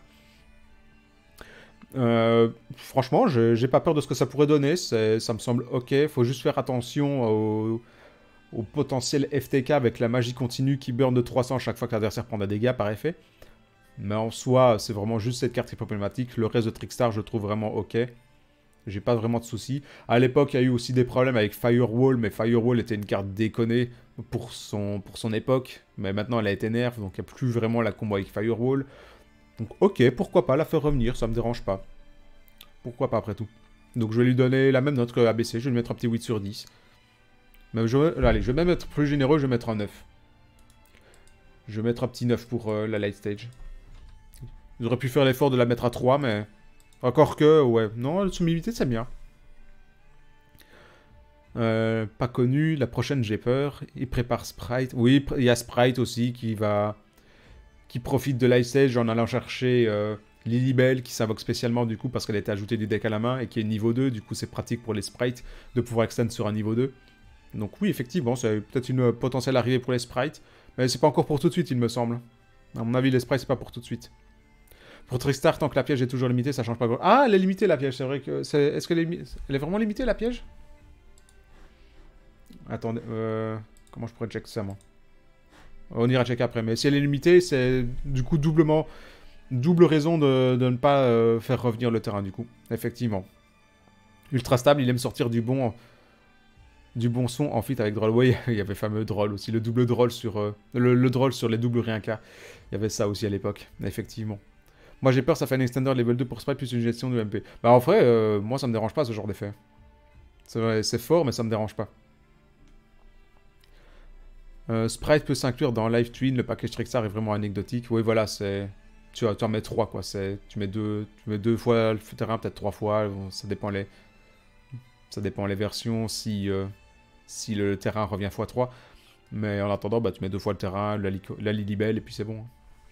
Euh, franchement, j'ai pas peur de ce que ça pourrait donner, ça me semble ok. Faut juste faire attention au, au potentiel F T K avec la magie continue qui burn de trois cents à chaque fois que l'adversaire prend des dégâts par effet. Mais en soi, c'est vraiment juste cette carte qui est problématique. Le reste de Trickstar, je trouve vraiment ok. J'ai pas vraiment de soucis. À l'époque, il y a eu aussi des problèmes avec Firewall, mais Firewall était une carte déconnée pour son, pour son époque. Mais maintenant, elle a été nerf, donc il n'y a plus vraiment la combo avec Firewall. Donc ok, pourquoi pas la faire revenir, ça me dérange pas. Pourquoi pas après tout. Donc je vais lui donner la même note que A B C, je vais lui mettre un petit huit sur dix. Mais je vais, allez, je vais même être plus généreux, je vais mettre un neuf. Je vais mettre un petit neuf pour euh, la Light Stage. J'aurais pu faire l'effort de la mettre à trois, mais... Encore que, ouais. Non, semi-limité, c'est bien. Euh, pas connu. La prochaine, j'ai peur. Il prépare Sprite. Oui, il y a Sprite aussi qui va... qui profite de Light Stage en allant chercher euh, Lilibelle, qui s'invoque spécialement, du coup, parce qu'elle a été ajoutée du deck à la main et qui est niveau deux. Du coup, c'est pratique pour les Sprites de pouvoir extend sur un niveau deux. Donc oui, effectivement, c'est peut-être une potentielle arrivée pour les Sprites. Mais c'est pas encore pour tout de suite, il me semble. À mon avis, les Sprites, c'est pas pour tout de suite. Pour Trickstar, tant que la piège est toujours limitée, ça change pas grand... Ah, elle est limitée, la piège, c'est vrai que... Est-ce qu'elle est... Elle est vraiment limitée, la piège? Attendez, euh... comment je pourrais checker ça, moi? On ira checker après, mais si elle est limitée, c'est du coup doublement... Double raison de, de ne pas euh, faire revenir le terrain, du coup. Effectivement. Ultra stable, il aime sortir du bon... Du bon son en fit avec Droll. Oui, il y avait fameux Droll aussi, le double Droll sur... Euh... Le, le Droll sur les doubles réincarts. Il y avait ça aussi à l'époque, effectivement. Moi j'ai peur, ça fait un extender level deux pour Sprite plus une gestion de M P. Bah en vrai, euh, moi ça me dérange pas ce genre d'effet. C'est fort, mais ça me dérange pas. Euh, Sprite peut s'inclure dans Live Twin, le package Trickstar est vraiment anecdotique. Oui voilà, c'est... Tu, tu en mets trois quoi, tu mets deux, tu mets deux fois le terrain, peut-être trois fois, ça dépend les... Ça dépend les versions, si, euh, si le terrain revient fois trois. Mais en attendant, bah, tu mets deux fois le terrain, la, la Lilibelle, et puis c'est bon.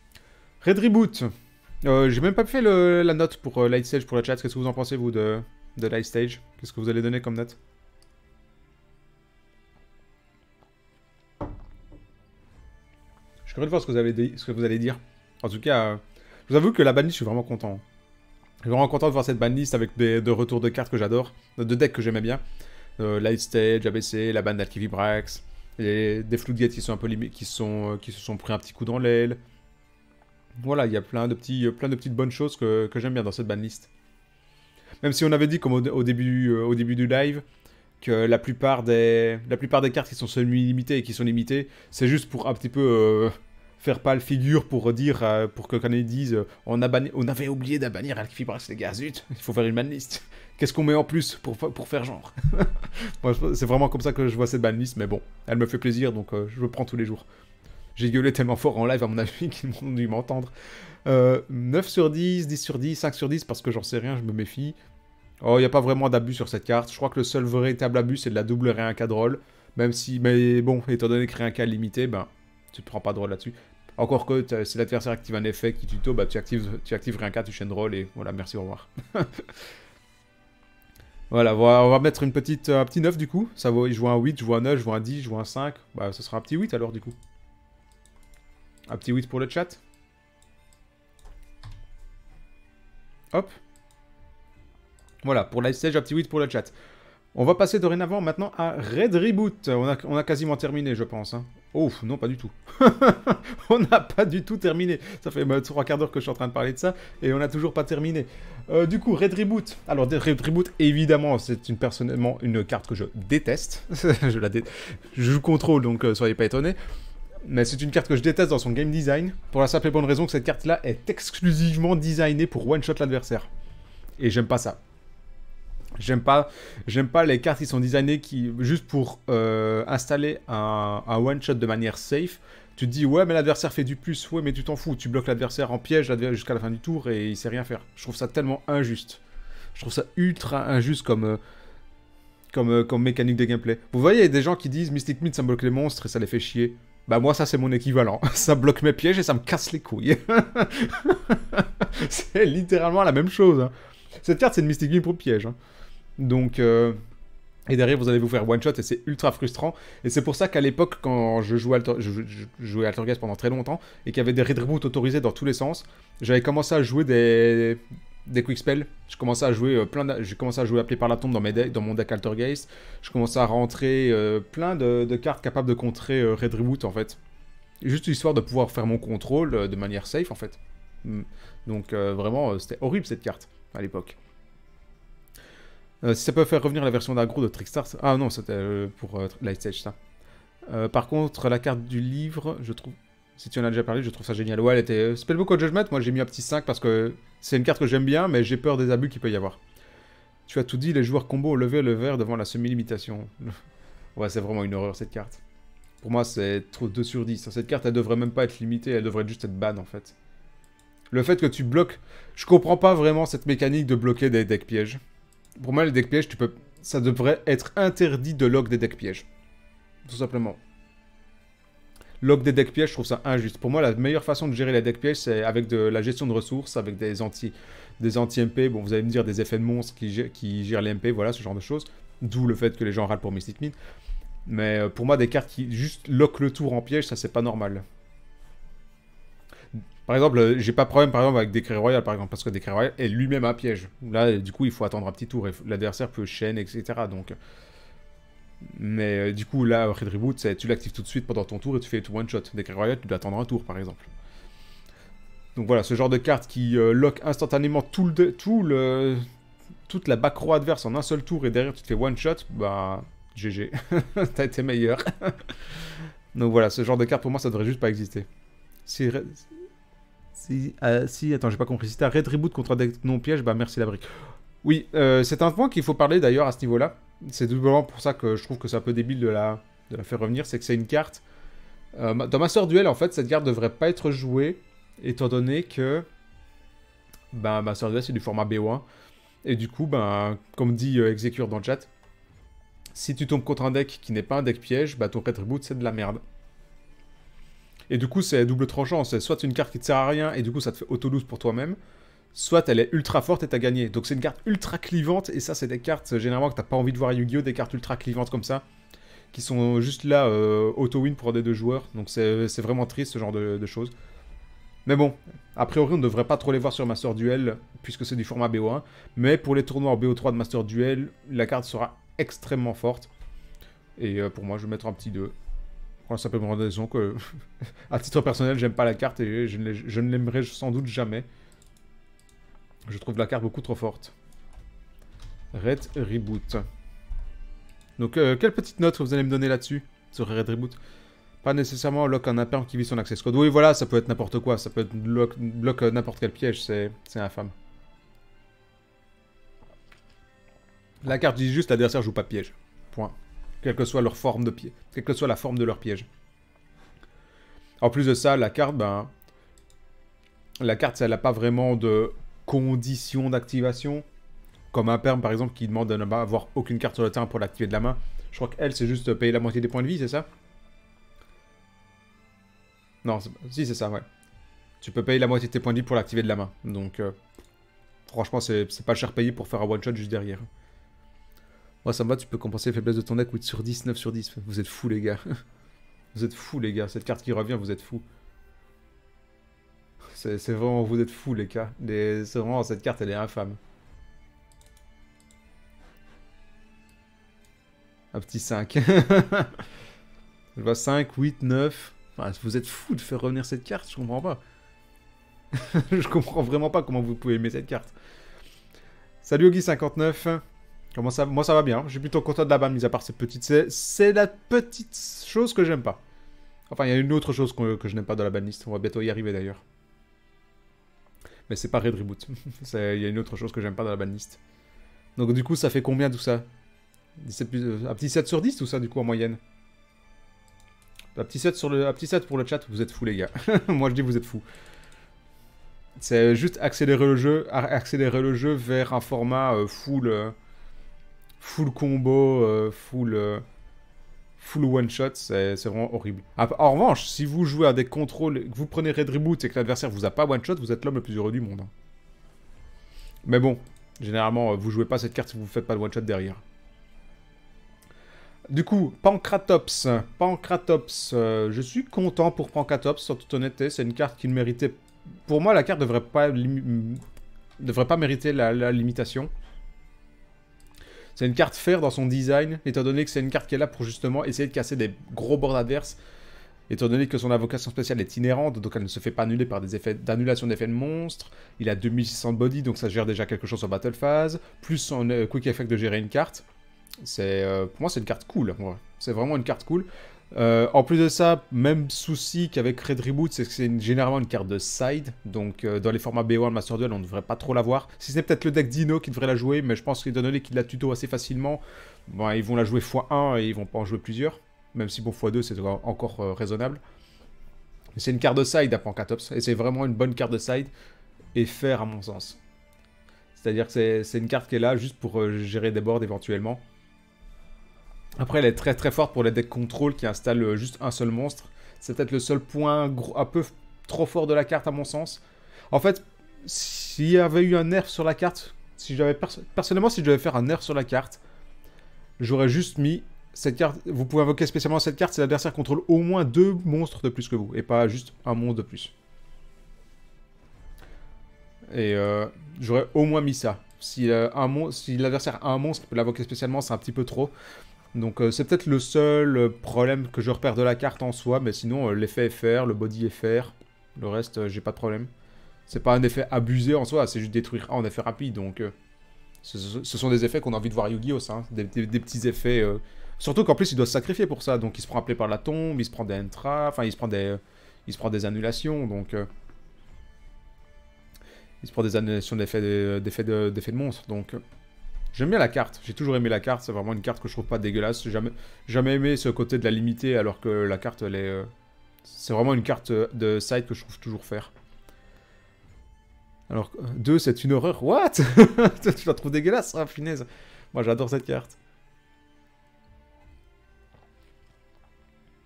Red Reboot. Euh, J'ai même pas fait le, la note pour euh, Light Stage pour le chat. Qu'est-ce que vous en pensez, vous, de, de Light Stage. Qu'est-ce que vous allez donner comme note? Je suis curieux de voir ce que vous, avez dit, ce que vous allez dire. En tout cas, euh, je vous avoue que la banlist, je suis vraiment content. Je suis vraiment content de voir cette banlist avec des de retours de cartes que j'adore, de decks que j'aimais bien. Euh, Light Stage, A B C, la bande d'Alkivibrax, et des Floodgates qui sont un peu limites, qui sont, euh, qui se sont pris un petit coup dans l'aile. Voilà, il y a plein de petits, plein de petites bonnes choses que, que j'aime bien dans cette banlist. Même si on avait dit, comme au, au, début, euh, au début du live, que la plupart des, la plupart des cartes qui sont semi-limitées et qui sont limitées, c'est juste pour un petit peu euh, faire pâle figure pour dire, euh, pour que quand ils disent euh, on, a banni, on avait oublié d'abannir Alkivibrax, les gars, zut, il faut faire une banlist. Qu'est-ce qu'on met en plus pour, pour faire genre? C'est vraiment comme ça que je vois cette banlist, mais bon, elle me fait plaisir, donc euh, je le prends tous les jours. J'ai gueulé tellement fort en live, à mon avis, qu'ils m'ont dû m'entendre. Euh, neuf sur dix, dix sur dix, cinq sur dix, parce que j'en sais rien, je me méfie. Oh, il n'y a pas vraiment d'abus sur cette carte. Je crois que le seul véritable abus, c'est de la double réinca de roll. Même si, mais bon, étant donné que réinca est limité, ben, tu ne prends pas de roll là-dessus. Encore que si l'adversaire active un effet qui tuto, bah, tu actives, tu actives réinca, tu chaînes roll, et voilà, merci, au revoir. Voilà, on va mettre une petite, un petit neuf du coup. Ça vaut, je vois un huit, je vois un neuf, je vois un dix, je vois un cinq. Bah, ce sera un petit huit alors du coup. Un petit huit pour le chat. Hop. Voilà, pour Light Stage, un petit huit pour le chat. On va passer dorénavant maintenant à Red Reboot. On a, on a quasiment terminé, je pense. Hein. Oh, non, pas du tout. On n'a pas du tout terminé. Ça fait bah, trois quarts d'heure que je suis en train de parler de ça, et on n'a toujours pas terminé. Euh, du coup, Red Reboot. Alors, Red Reboot, évidemment, c'est une, personnellement une carte que je déteste. je la dé... Je joue contrôle, donc euh, soyez pas étonnés. Mais c'est une carte que je déteste dans son game design, pour la simple et bonne raison que cette carte-là est exclusivement designée pour one-shot l'adversaire. Et j'aime pas ça. J'aime pas, j'aime pas les cartes qui sont designées qui, juste pour euh, installer un, un one-shot de manière safe. Tu te dis, ouais, mais l'adversaire fait du plus. Ouais, mais tu t'en fous. Tu bloques l'adversaire en piège jusqu'à la fin du tour et il sait rien faire. Je trouve ça tellement injuste. Je trouve ça ultra injuste comme, euh, comme, euh, comme mécanique de gameplay. Vous voyez, il y a des gens qui disent Mystic Mid, ça bloque les monstres et ça les fait chier. Bah, moi, ça, c'est mon équivalent. Ça bloque mes pièges et ça me casse les couilles. C'est littéralement la même chose. Hein. Cette carte, c'est une Mystic Mid pour piège. Hein. Donc, euh, et derrière, vous allez vous faire one-shot et c'est ultra frustrant. Et c'est pour ça qu'à l'époque, quand je jouais, Alter, je, je, je jouais Altergeist pendant très longtemps et qu'il y avait des Red Reboot autorisés dans tous les sens, j'avais commencé à jouer des, des quick spells. Je commençais à jouer euh, plein de, j'ai commencé à jouer appelé par la tombe dans, mes decks, dans mon deck Altergeist. Je commençais à rentrer euh, plein de, de cartes capables de contrer euh, Red Reboot en fait. Juste histoire de pouvoir faire mon contrôle euh, de manière safe en fait. Donc euh, vraiment, euh, c'était horrible cette carte à l'époque. Euh, si ça peut faire revenir la version d'aggro de Trickstar... Ah non, c'était euh, pour euh, Light Stage, ça. Euh, par contre, la carte du livre, je trouve... Si tu en as déjà parlé, je trouve ça génial. Ouais, elle était... Euh, Spellbook of Judgment, moi j'ai mis un petit cinq parce que c'est une carte que j'aime bien, mais j'ai peur des abus qu'il peut y avoir. Tu as tout dit, les joueurs combo ont levé le verre devant la semi-limitation. Ouais, c'est vraiment une horreur, cette carte. Pour moi, c'est trop deux sur dix. Cette carte, elle devrait même pas être limitée, elle devrait juste être ban, en fait. Le fait que tu bloques... Je comprends pas vraiment cette mécanique de bloquer des decks pièges. Pour moi, les decks pièges, tu peux... ça devrait être interdit de lock des decks pièges. Tout simplement. Lock des decks pièges, je trouve ça injuste. Pour moi, la meilleure façon de gérer les decks pièges, c'est avec de la gestion de ressources, avec des anti, des anti-M P. Bon, vous allez me dire des effets de monstres qui, gèrent, qui gèrent les M P, voilà, ce genre de choses. D'où le fait que les gens râlent pour Mystic Mid. Mais euh, pour moi, des cartes qui juste lock le tour en piège, ça, c'est pas normal. Par exemple, j'ai pas de problème par exemple avec Decree Royal, par exemple, parce que Decree Royal est lui-même un piège. Là, du coup, il faut attendre un petit tour, et l'adversaire peut chaîne, et cetera. Donc... Mais euh, du coup, là, Red Reboot, tu l'actives tout de suite pendant ton tour et tu fais tout one-shot. Decree Royal, tu dois attendre un tour, par exemple. Donc voilà, ce genre de carte qui euh, lock instantanément tout le, tout le, toute la back row adverse en un seul tour et derrière tu te fais one-shot, bah... G G. T'as été meilleur. Donc voilà, ce genre de carte, pour moi, ça devrait juste pas exister. Si... Si, euh, si, attends, j'ai pas compris. Si t'as Red Reboot contre un deck non piège, bah merci la brique. Oui, euh, c'est un point qu'il faut parler d'ailleurs à ce niveau-là. C'est doublement pour ça que je trouve que c'est un peu débile de la, de la faire revenir. C'est que c'est une carte. Euh, dans Master Duel, en fait, cette carte devrait pas être jouée, étant donné que. Ben, Master Duel, c'est du format B O un. Et du coup, ben, comme dit euh, Execure dans le chat, si tu tombes contre un deck qui n'est pas un deck piège, bah ton Red Reboot, c'est de la merde. Et du coup, c'est double tranchant. C'est soit une carte qui te sert à rien et du coup, ça te fait auto-lose pour toi-même. soit elle est ultra forte et t'as gagné. Donc c'est une carte ultra clivante, et ça c'est des cartes généralement que t'as pas envie de voir à Yu-Gi-Oh! Des cartes ultra clivantes comme ça, qui sont juste là euh, auto-win pour des deux joueurs. Donc c'est vraiment triste ce genre de, de choses. Mais bon, a priori on ne devrait pas trop les voir sur Master Duel, puisque c'est du format B O un. Mais pour les tournois en B O trois de Master Duel, la carte sera extrêmement forte. Et euh, pour moi je vais mettre un petit deux. Pour la simple raison que, à titre personnel, j'aime pas la carte et je ne, je ne l'aimerai sans doute jamais. Je trouve la carte beaucoup trop forte. Red Reboot. Donc, euh, quelle petite note vous allez me donner là-dessus, sur Red Reboot? Pas nécessairement lock un imperme qui vit son access code. Oui, voilà, ça peut être n'importe quoi. Ça peut être bloc, bloc n'importe quel piège. C'est infâme. La carte dit juste l'adversaire joue pas de piège. Point. Quelle que soit leur forme de piège. Quelle que soit la forme de leur piège. En plus de ça, la carte, ben... La carte, elle n'a pas vraiment de conditions d'activation. Comme un perm, par exemple, qui demande de n'avoir aucune carte sur le terrain pour l'activer de la main. Je crois qu'elle, c'est juste payer la moitié des points de vie, c'est ça? Non, si, c'est ça, ouais. Tu peux payer la moitié de tes points de vie pour l'activer de la main. Donc, euh, franchement, c'est pas cher payé pour faire un one-shot juste derrière. Moi, ça me va, tu peux compenser les faiblesses de ton deck huit sur dix, neuf sur dix. Vous êtes fous, les gars. Vous êtes fous, les gars. Cette carte qui revient, vous êtes fous. C'est vraiment, vous êtes fous, les gars. C'est vraiment, cette carte, elle est infâme. Un petit cinq. Je vois cinq, huit, neuf. Enfin, vous êtes fous de faire revenir cette carte, je comprends pas. Je comprends vraiment pas comment vous pouvez aimer cette carte. Salut Ogi cinquante-neuf. Comment ça, moi ça va bien, je suis plutôt content de la ban, mis à part cette petite... C'est la petite chose que j'aime pas. Enfin, il y a une autre chose que, que je n'aime pas dans la banlist, on va bientôt y arriver d'ailleurs. Mais c'est pas Red Reboot. Il y a une autre chose que j'aime pas dans la banlist. Donc du coup, ça fait combien tout ça? dix-sept plus, un petit sept sur dix tout ça du coup en moyenne? Un petit sept sur le, un petit sept pour le chat, vous êtes fous les gars. Moi je dis vous êtes fous. C'est juste accélérer le jeu, accélérer le jeu vers un format euh, full... Euh, full combo, euh, full, euh, full one shot, c'est vraiment horrible. En revanche, si vous jouez à des contrôles, que vous prenez Red Reboot et que l'adversaire vous a pas one shot, vous êtes l'homme le plus heureux du monde. Hein. Mais bon, généralement, vous jouez pas cette carte si vous faites pas de one shot derrière. Du coup, Pancratops, Pancratops, euh, je suis content pour Pancratops, en toute honnêteté, c'est une carte qui ne méritait... Pour moi, la carte devrait pas, devrait pas mériter la, la limitation. C'est une carte fair dans son design, étant donné que c'est une carte qui est là pour justement essayer de casser des gros boards adverses. Étant donné que son invocation spéciale est inhérente, donc elle ne se fait pas annuler par des effets d'annulation d'effets de monstres. Il a deux mille six cents de body, donc ça gère déjà quelque chose sur Battle Phase. Plus son euh, quick effect de gérer une carte. C'est euh, pour moi, c'est une carte cool. Ouais. C'est vraiment une carte cool. Euh, en plus de ça, même souci qu'avec Red Reboot, c'est que c'est généralement une carte de side. Donc euh, dans les formats B O un de Master Duel, on ne devrait pas trop la voir. Si c'est peut-être le deck Dino qui devrait la jouer, mais je pense qu'étant donné qu'il la tuto assez facilement, bon, ils vont la jouer fois un et ils vont pas en jouer plusieurs. Même si pour fois deux, c'est encore euh, raisonnable. C'est une carte de side à Pancratops, et c'est vraiment une bonne carte de side, et faire à mon sens. C'est-à-dire que c'est une carte qui est là juste pour euh, gérer des boards éventuellement. Après, elle est très très forte pour les decks contrôle qui installent juste un seul monstre. C'est peut-être le seul point gros, un peu trop fort de la carte à mon sens. En fait, s'il y avait eu un nerf sur la carte, si j'avais pers personnellement, si je devais faire un nerf sur la carte, j'aurais juste mis cette carte. Vous pouvez invoquer spécialement cette carte si l'adversaire contrôle au moins deux monstres de plus que vous, et pas juste un monstre de plus. Et euh, j'aurais au moins mis ça. Si, euh, si l'adversaire a un monstre qui peut l'invoquer spécialement, c'est un petit peu trop. Donc euh, c'est peut-être le seul euh, problème que je repère de la carte en soi, mais sinon euh, l'effet est fair, le body est fair, le reste euh, j'ai pas de problème. C'est pas un effet abusé en soi, c'est juste détruire un en effet rapide, donc euh, ce, ce sont des effets qu'on a envie de voir à Yu-Gi-Oh! Hein, des, des, des petits effets, euh... surtout qu'en plus il doit se sacrifier pour ça, donc il se prend appelé par la tombe, il se prend des entra, enfin il se prend des, euh, il se prend des annulations, donc... Euh... Il se prend des annulations d'effets de, de, de monstres, donc... Euh... J'aime bien la carte, j'ai toujours aimé la carte, c'est vraiment une carte que je trouve pas dégueulasse. J'ai jamais, jamais aimé ce côté de la limitée alors que la carte elle est... Euh, c'est vraiment une carte de side que je trouve toujours faire. Alors, deux c'est une horreur, what? Tu la trouves dégueulasse, ah finesse. Moi j'adore cette carte.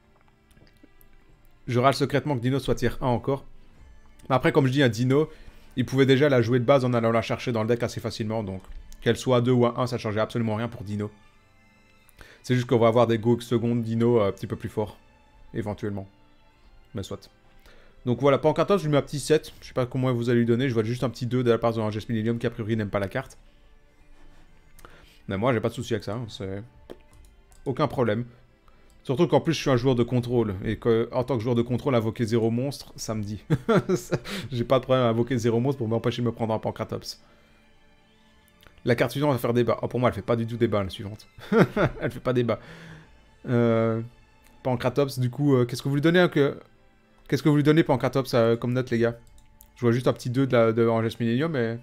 Je râle secrètement que Dino soit tier un encore. Mais après comme je dis, un Dino, il pouvait déjà la jouer de base en allant la chercher dans le deck assez facilement, donc qu'elle soit à deux ou à un, ça changeait absolument rien pour Dino. C'est juste qu'on va avoir des go secondes Dino un petit peu plus forts, éventuellement. Mais soit. Donc voilà, Pankratops, je lui mets un petit sept, je sais pas comment vous allez lui donner, je vois juste un petit deux de la part de Angest Millennium qui a priori n'aime pas la carte. Mais moi j'ai pas de souci avec ça, hein. C'est aucun problème. Surtout qu'en plus je suis un joueur de contrôle, et qu'en tant que joueur de contrôle, invoquer zéro monstre, ça me dit. J'ai pas de problème à invoquer zéro monstre pour m'empêcher de me prendre un Pankratops. La carte suivante va faire débat. Oh, pour moi elle fait pas du tout débat la suivante. Elle fait pas débat. Euh... Pankratops, du coup, euh, qu'est-ce que vous lui donnez hein, que... Qu'est-ce que vous lui donnez Pankratops euh, comme note les gars? Je vois juste un petit deux de, la... de Angest Millennium, mais...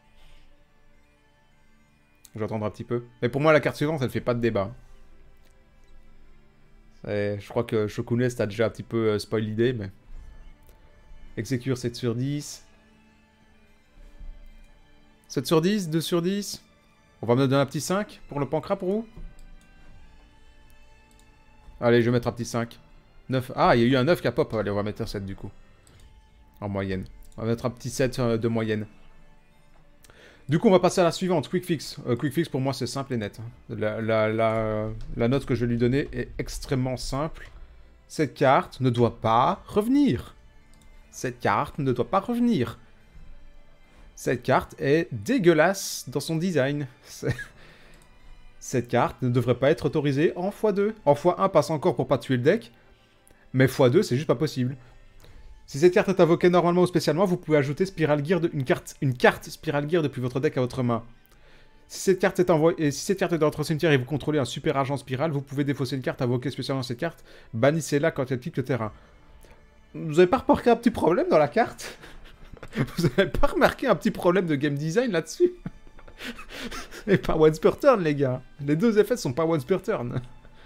Je vais attendre un petit peu. Mais pour moi la carte suivante elle fait pas de débat. Et je crois que Shokunes t'as déjà un petit peu euh, spoil l'idée, mais... Exécure sept sur dix. sept sur dix, deux sur dix. On va me donner un petit cinq pour le Pancra pour vous. Allez, je vais mettre un petit cinq. neuf. Ah, il y a eu un neuf qui a pop. Allez, on va mettre un sept du coup. En moyenne. On va mettre un petit sept euh, de moyenne. Du coup, on va passer à la suivante, Quick Fix. Euh, Quick Fix, pour moi, c'est simple et net. La, la, la, la note que je vais lui donner est extrêmement simple. Cette carte ne doit pas revenir. Cette carte ne doit pas revenir. Cette carte est dégueulasse dans son design. Cette carte ne devrait pas être autorisée en fois deux. En fois un passe encore pour pas tuer le deck. Mais fois deux, c'est juste pas possible. Si cette carte est invoquée normalement ou spécialement, vous pouvez ajouter Spiral Gear de, une, carte, une carte Spiral Gear depuis votre deck à votre main. Si cette carte est envoyée, si cette carte est dans votre cimetière et vous contrôlez un super agent Spiral, vous pouvez défausser une carte invoquée spécialement cette carte. Bannissez-la quand elle quitte le terrain. Vous avez pas remarqué un petit problème dans la carte? Vous avez pas remarqué un petit problème de game design là-dessus? Et pas once per turn, les gars. Les deux effets sont pas once per turn.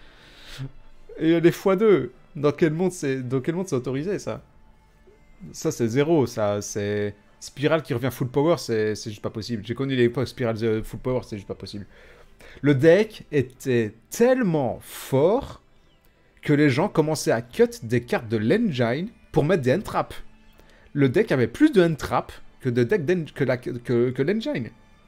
Et les fois deux. Dans quel monde c'est dans quel monde c'est autorisé, ça? Ça, c'est zéro. Ça, c'est... Spiral qui revient full power, c'est juste pas possible. J'ai connu l'époque Spiral full power, c'est juste pas possible. Le deck était tellement fort que les gens commençaient à cut des cartes de l'engine pour mettre des end-traps. Le deck avait plus de end-traps que de deck que la que, que l'engine.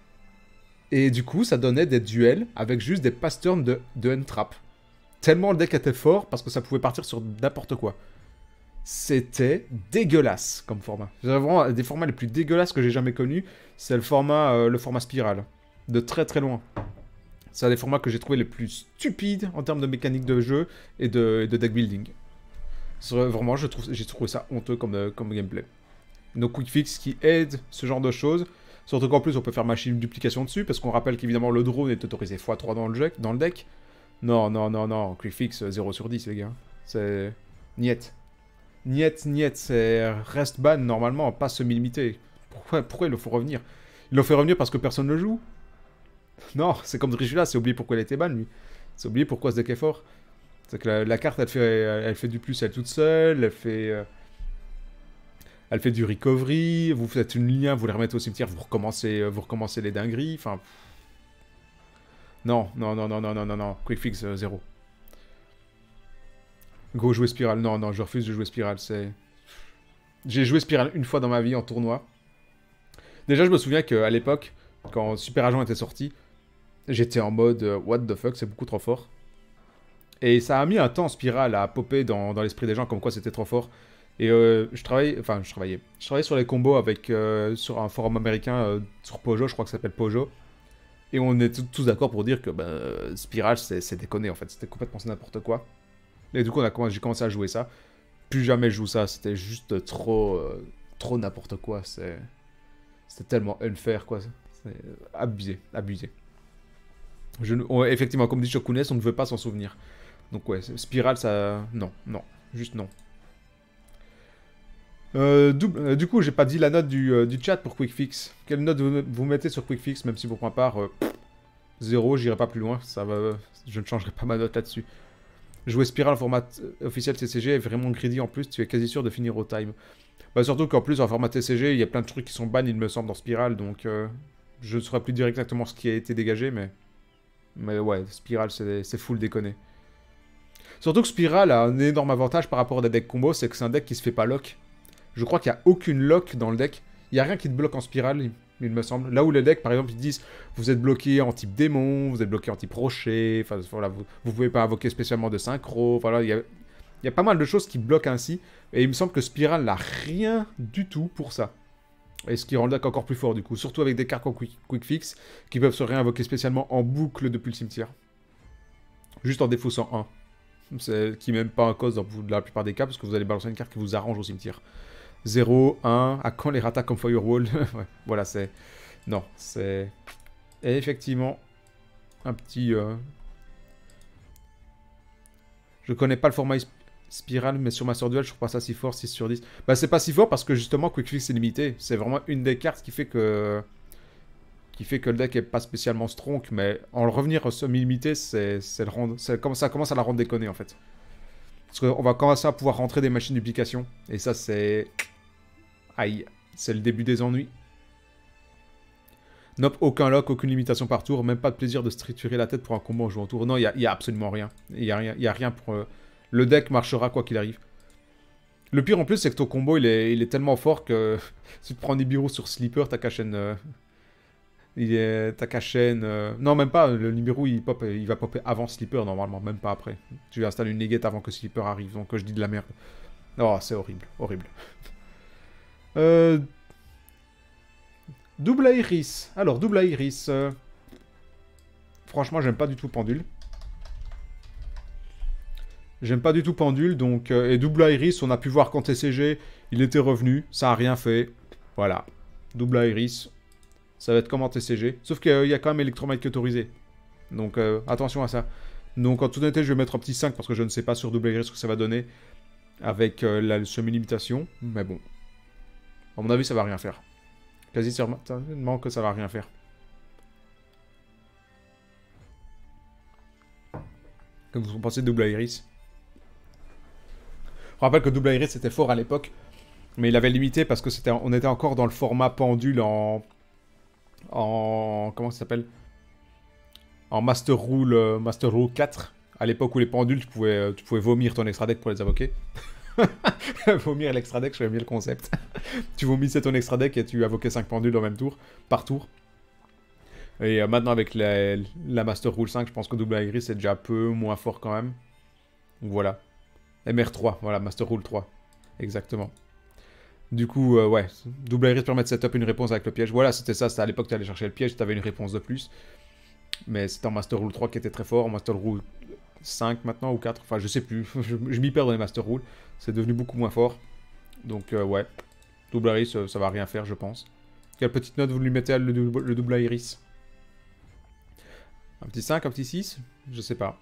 Et du coup, ça donnait des duels avec juste des pass turns de, de end-trap. Tellement le deck était fort parce que ça pouvait partir sur n'importe quoi. C'était dégueulasse comme format. C'est vraiment des formats les plus dégueulasses que j'ai jamais connus. C'est le format, euh, le format Spiral. De très très loin. C'est un des formats que j'ai trouvé les plus stupides en termes de mécanique de jeu et de, et de deck building. Vraiment, j'ai trouvé, trouvé ça honteux comme, euh, comme gameplay. Donc Quick Fix qui aide ce genre de choses. Surtout qu'en plus, on peut faire machine duplication dessus, parce qu'on rappelle qu'évidemment, le drone est autorisé fois trois dans le, deck, dans le deck. Non, non, non, non. Quick Fix, zéro sur dix, les gars. C'est... Niet. Niet, niet, c'est reste ban normalement, pas semi-limité. Pourquoi, pourquoi il le faut revenir? Il le fait revenir parce que personne ne le joue? Non, c'est comme Drishula, c'est oublié pourquoi il était ban, lui. C'est oublié pourquoi ce deck est fort. C'est que la, la carte, elle fait, elle fait du plus elle toute seule, elle fait... Euh, elle fait du recovery, vous faites une ligne, vous les remettez au cimetière, vous recommencez, vous recommencez les dingueries, enfin... Non, non, non, non, non, non, non, non, Quick Fix, euh, zéro. Go jouer Spiral, non, non, je refuse de jouer Spiral, c'est... J'ai joué Spiral une fois dans ma vie en tournoi. Déjà, je me souviens qu'à l'époque, quand Super Agent était sorti, j'étais en mode euh, what the fuck, c'est beaucoup trop fort. Et ça a mis un temps, Spiral, à popper dans, dans l'esprit des gens, comme quoi c'était trop fort. Et euh, je travaillais, enfin, je travaillais, je travaillais sur les combos avec, euh, sur un forum américain, euh, sur Pojo, je crois que ça s'appelle Pojo. Et on est tous d'accord pour dire que bah, Spiral, c'est déconné, en fait, c'était complètement n'importe quoi. Et du coup, j'ai commencé à jouer ça. Plus jamais je joue ça, c'était juste trop, euh, trop n'importe quoi, c'est... C'était tellement unfair, quoi. C'est abusé, abusé. Je, on, effectivement, comme dit Shokunes, on ne veut pas s'en souvenir. Donc ouais, Spiral, ça... Non, non, juste non. Euh, du, euh, du coup, j'ai pas dit la note du, euh, du chat pour Quick Fix. Quelle note vous, vous mettez sur Quick Fix, même si pour ma part, euh, zéro, j'irai pas plus loin. Ça va, je ne changerai pas ma note là-dessus. Jouer Spiral en format officiel T C G est vraiment greedy en plus, tu es quasi sûr de finir au time. Bah, surtout qu'en plus, en format T C G, il y a plein de trucs qui sont ban, il me semble, dans Spiral, donc euh, je ne saurais plus dire exactement ce qui a été dégagé, mais... Mais ouais, Spiral, c'est full déconné. Surtout que Spiral a un énorme avantage par rapport à des decks combo, c'est que c'est un deck qui se fait pas lock. Je crois qu'il n'y a aucune lock dans le deck. Il n'y a rien qui te bloque en spirale, il, il me semble. Là où les decks, par exemple, ils disent vous êtes bloqué en type démon, vous êtes bloqué en type rocher, enfin voilà, vous ne pouvez pas invoquer spécialement de synchro. Voilà, il y a, il y a pas mal de choses qui bloquent ainsi. Et il me semble que spirale n'a rien du tout pour ça. Et ce qui rend le deck encore plus fort du coup. Surtout avec des cartes en quick, quick fix qui peuvent se réinvoquer spécialement en boucle depuis le cimetière. Juste en défaussant un. C'est qui même pas en cause dans la plupart des cas parce que vous allez balancer une carte qui vous arrange au cimetière. zéro, un, à quand les ratas comme Firewall? Ouais, voilà, c'est... Non, c'est... Et effectivement, un petit... Euh... Je connais pas le format Spiral, mais sur Master Duel, je trouve pas ça si fort, six sur dix. Bah, c'est pas si fort parce que justement, Quick Fix est limité. C'est vraiment une des cartes qui fait que... qui fait que le deck est pas spécialement strong, mais en le revenir semi-limité, c'est le rendre... Comme ça commence à la rendre déconner, en fait. Parce qu'on va commencer à pouvoir rentrer des machines duplication. Et ça, c'est... Aïe, c'est le début des ennuis. Nope, aucun lock, aucune limitation par tour, même pas de plaisir de se triturer la tête pour un combo en jouant en tour. Non, il n'y a, a absolument rien. Il n'y a, a rien pour... Euh... Le deck marchera quoi qu'il arrive. Le pire en plus, c'est que ton combo, il est, il est tellement fort que si tu prends Nibiru sur Sleeper, ta chaîne... Euh... Il est... Ta chaîne... Euh... Non, même pas, le Nibiru, il, pop, il va popper avant Sleeper, normalement, même pas après. Tu vas installer une negate avant que Sleeper arrive, donc je dis de la merde. Oh, c'est horrible, horrible. Euh... Double Iris. Alors, double Iris. Euh... Franchement, j'aime pas du tout Pendule. J'aime pas du tout Pendule, donc... Euh, et double Iris, on a pu voir qu'en T C G, il était revenu. Ça a rien fait. Voilà. Double Iris. Ça va être comme en T C G. Sauf qu'il y a quand même Electromite qui est autorisé. Donc, euh, attention à ça. Donc, en toute honnêteté, je vais mettre un petit cinq parce que je ne sais pas sur double Iris ce que ça va donner. Avec euh, la semi-limitation. Mais bon. À mon avis, ça va rien faire. Quasi sûrement que ça va rien faire. Comme vous pensez de double Iris. Je rappelle que double Iris c'était fort à l'époque. Mais il avait limité parce que c'était, on était encore dans le format pendule en... En... Comment ça s'appelle? En Master Rule, euh, Master Rule quatre. À l'époque où les pendules, tu pouvais, tu pouvais vomir ton extra deck pour les invoquer. Vomir l'extra deck, je savais bien le concept. Tu vomissais ton extra deck et tu invoquais cinq pendules en même tour, par tour. Et euh, maintenant avec la, la Master Rule cinq, je pense que double Iris est déjà un peu moins fort quand même. Donc voilà. M R trois, voilà, Master Rule trois. Exactement. Du coup, euh, ouais, double Iris permet de setup une réponse avec le piège. Voilà, c'était ça, c'était à l'époque tu allais chercher le piège, tu avais une réponse de plus. Mais c'était en Master Rule trois qui était très fort, en Master Rule cinq maintenant ou quatre, enfin je sais plus, je, je m'y perds dans les Master Rule. C'est devenu beaucoup moins fort. Donc euh, ouais, double Iris, euh, ça va rien faire je pense. Quelle petite note vous lui mettez à le, le double Iris? Un petit cinq, un petit six? Je sais pas.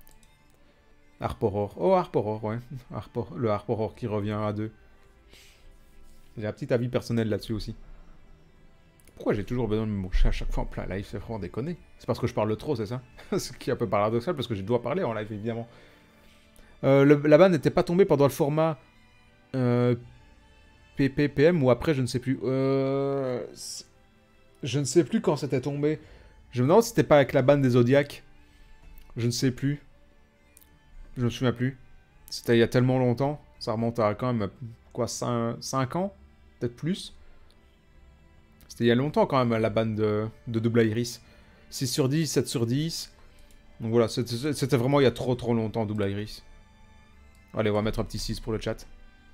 Harporor. Oh, Harporor, ouais. Harpor... Le Harporor qui revient à deux. J'ai un petit avis personnel là-dessus aussi. Pourquoi j'ai toujours besoin de me moucher à chaque fois en plein live? C'est vraiment déconner. C'est parce que je parle trop, c'est ça? Ce qui est un peu paradoxal parce que je dois parler en live, évidemment. Euh, le, la banne n'était pas tombée pendant le format euh, P P P M ou après, je ne sais plus. Euh, je ne sais plus quand c'était tombé. Je me demande si c'était pas avec la banne des Zodiacs. Je ne sais plus. Je me souviens plus. C'était il y a tellement longtemps. Ça remonte à quand même, quoi, cinq ans? Peut-être plus. C'était il y a longtemps quand même, la banne de, de double Iris. six sur dix, sept sur dix. Donc voilà, c'était vraiment il y a trop trop longtemps, double Iris. Allez, on va mettre un petit six pour le chat.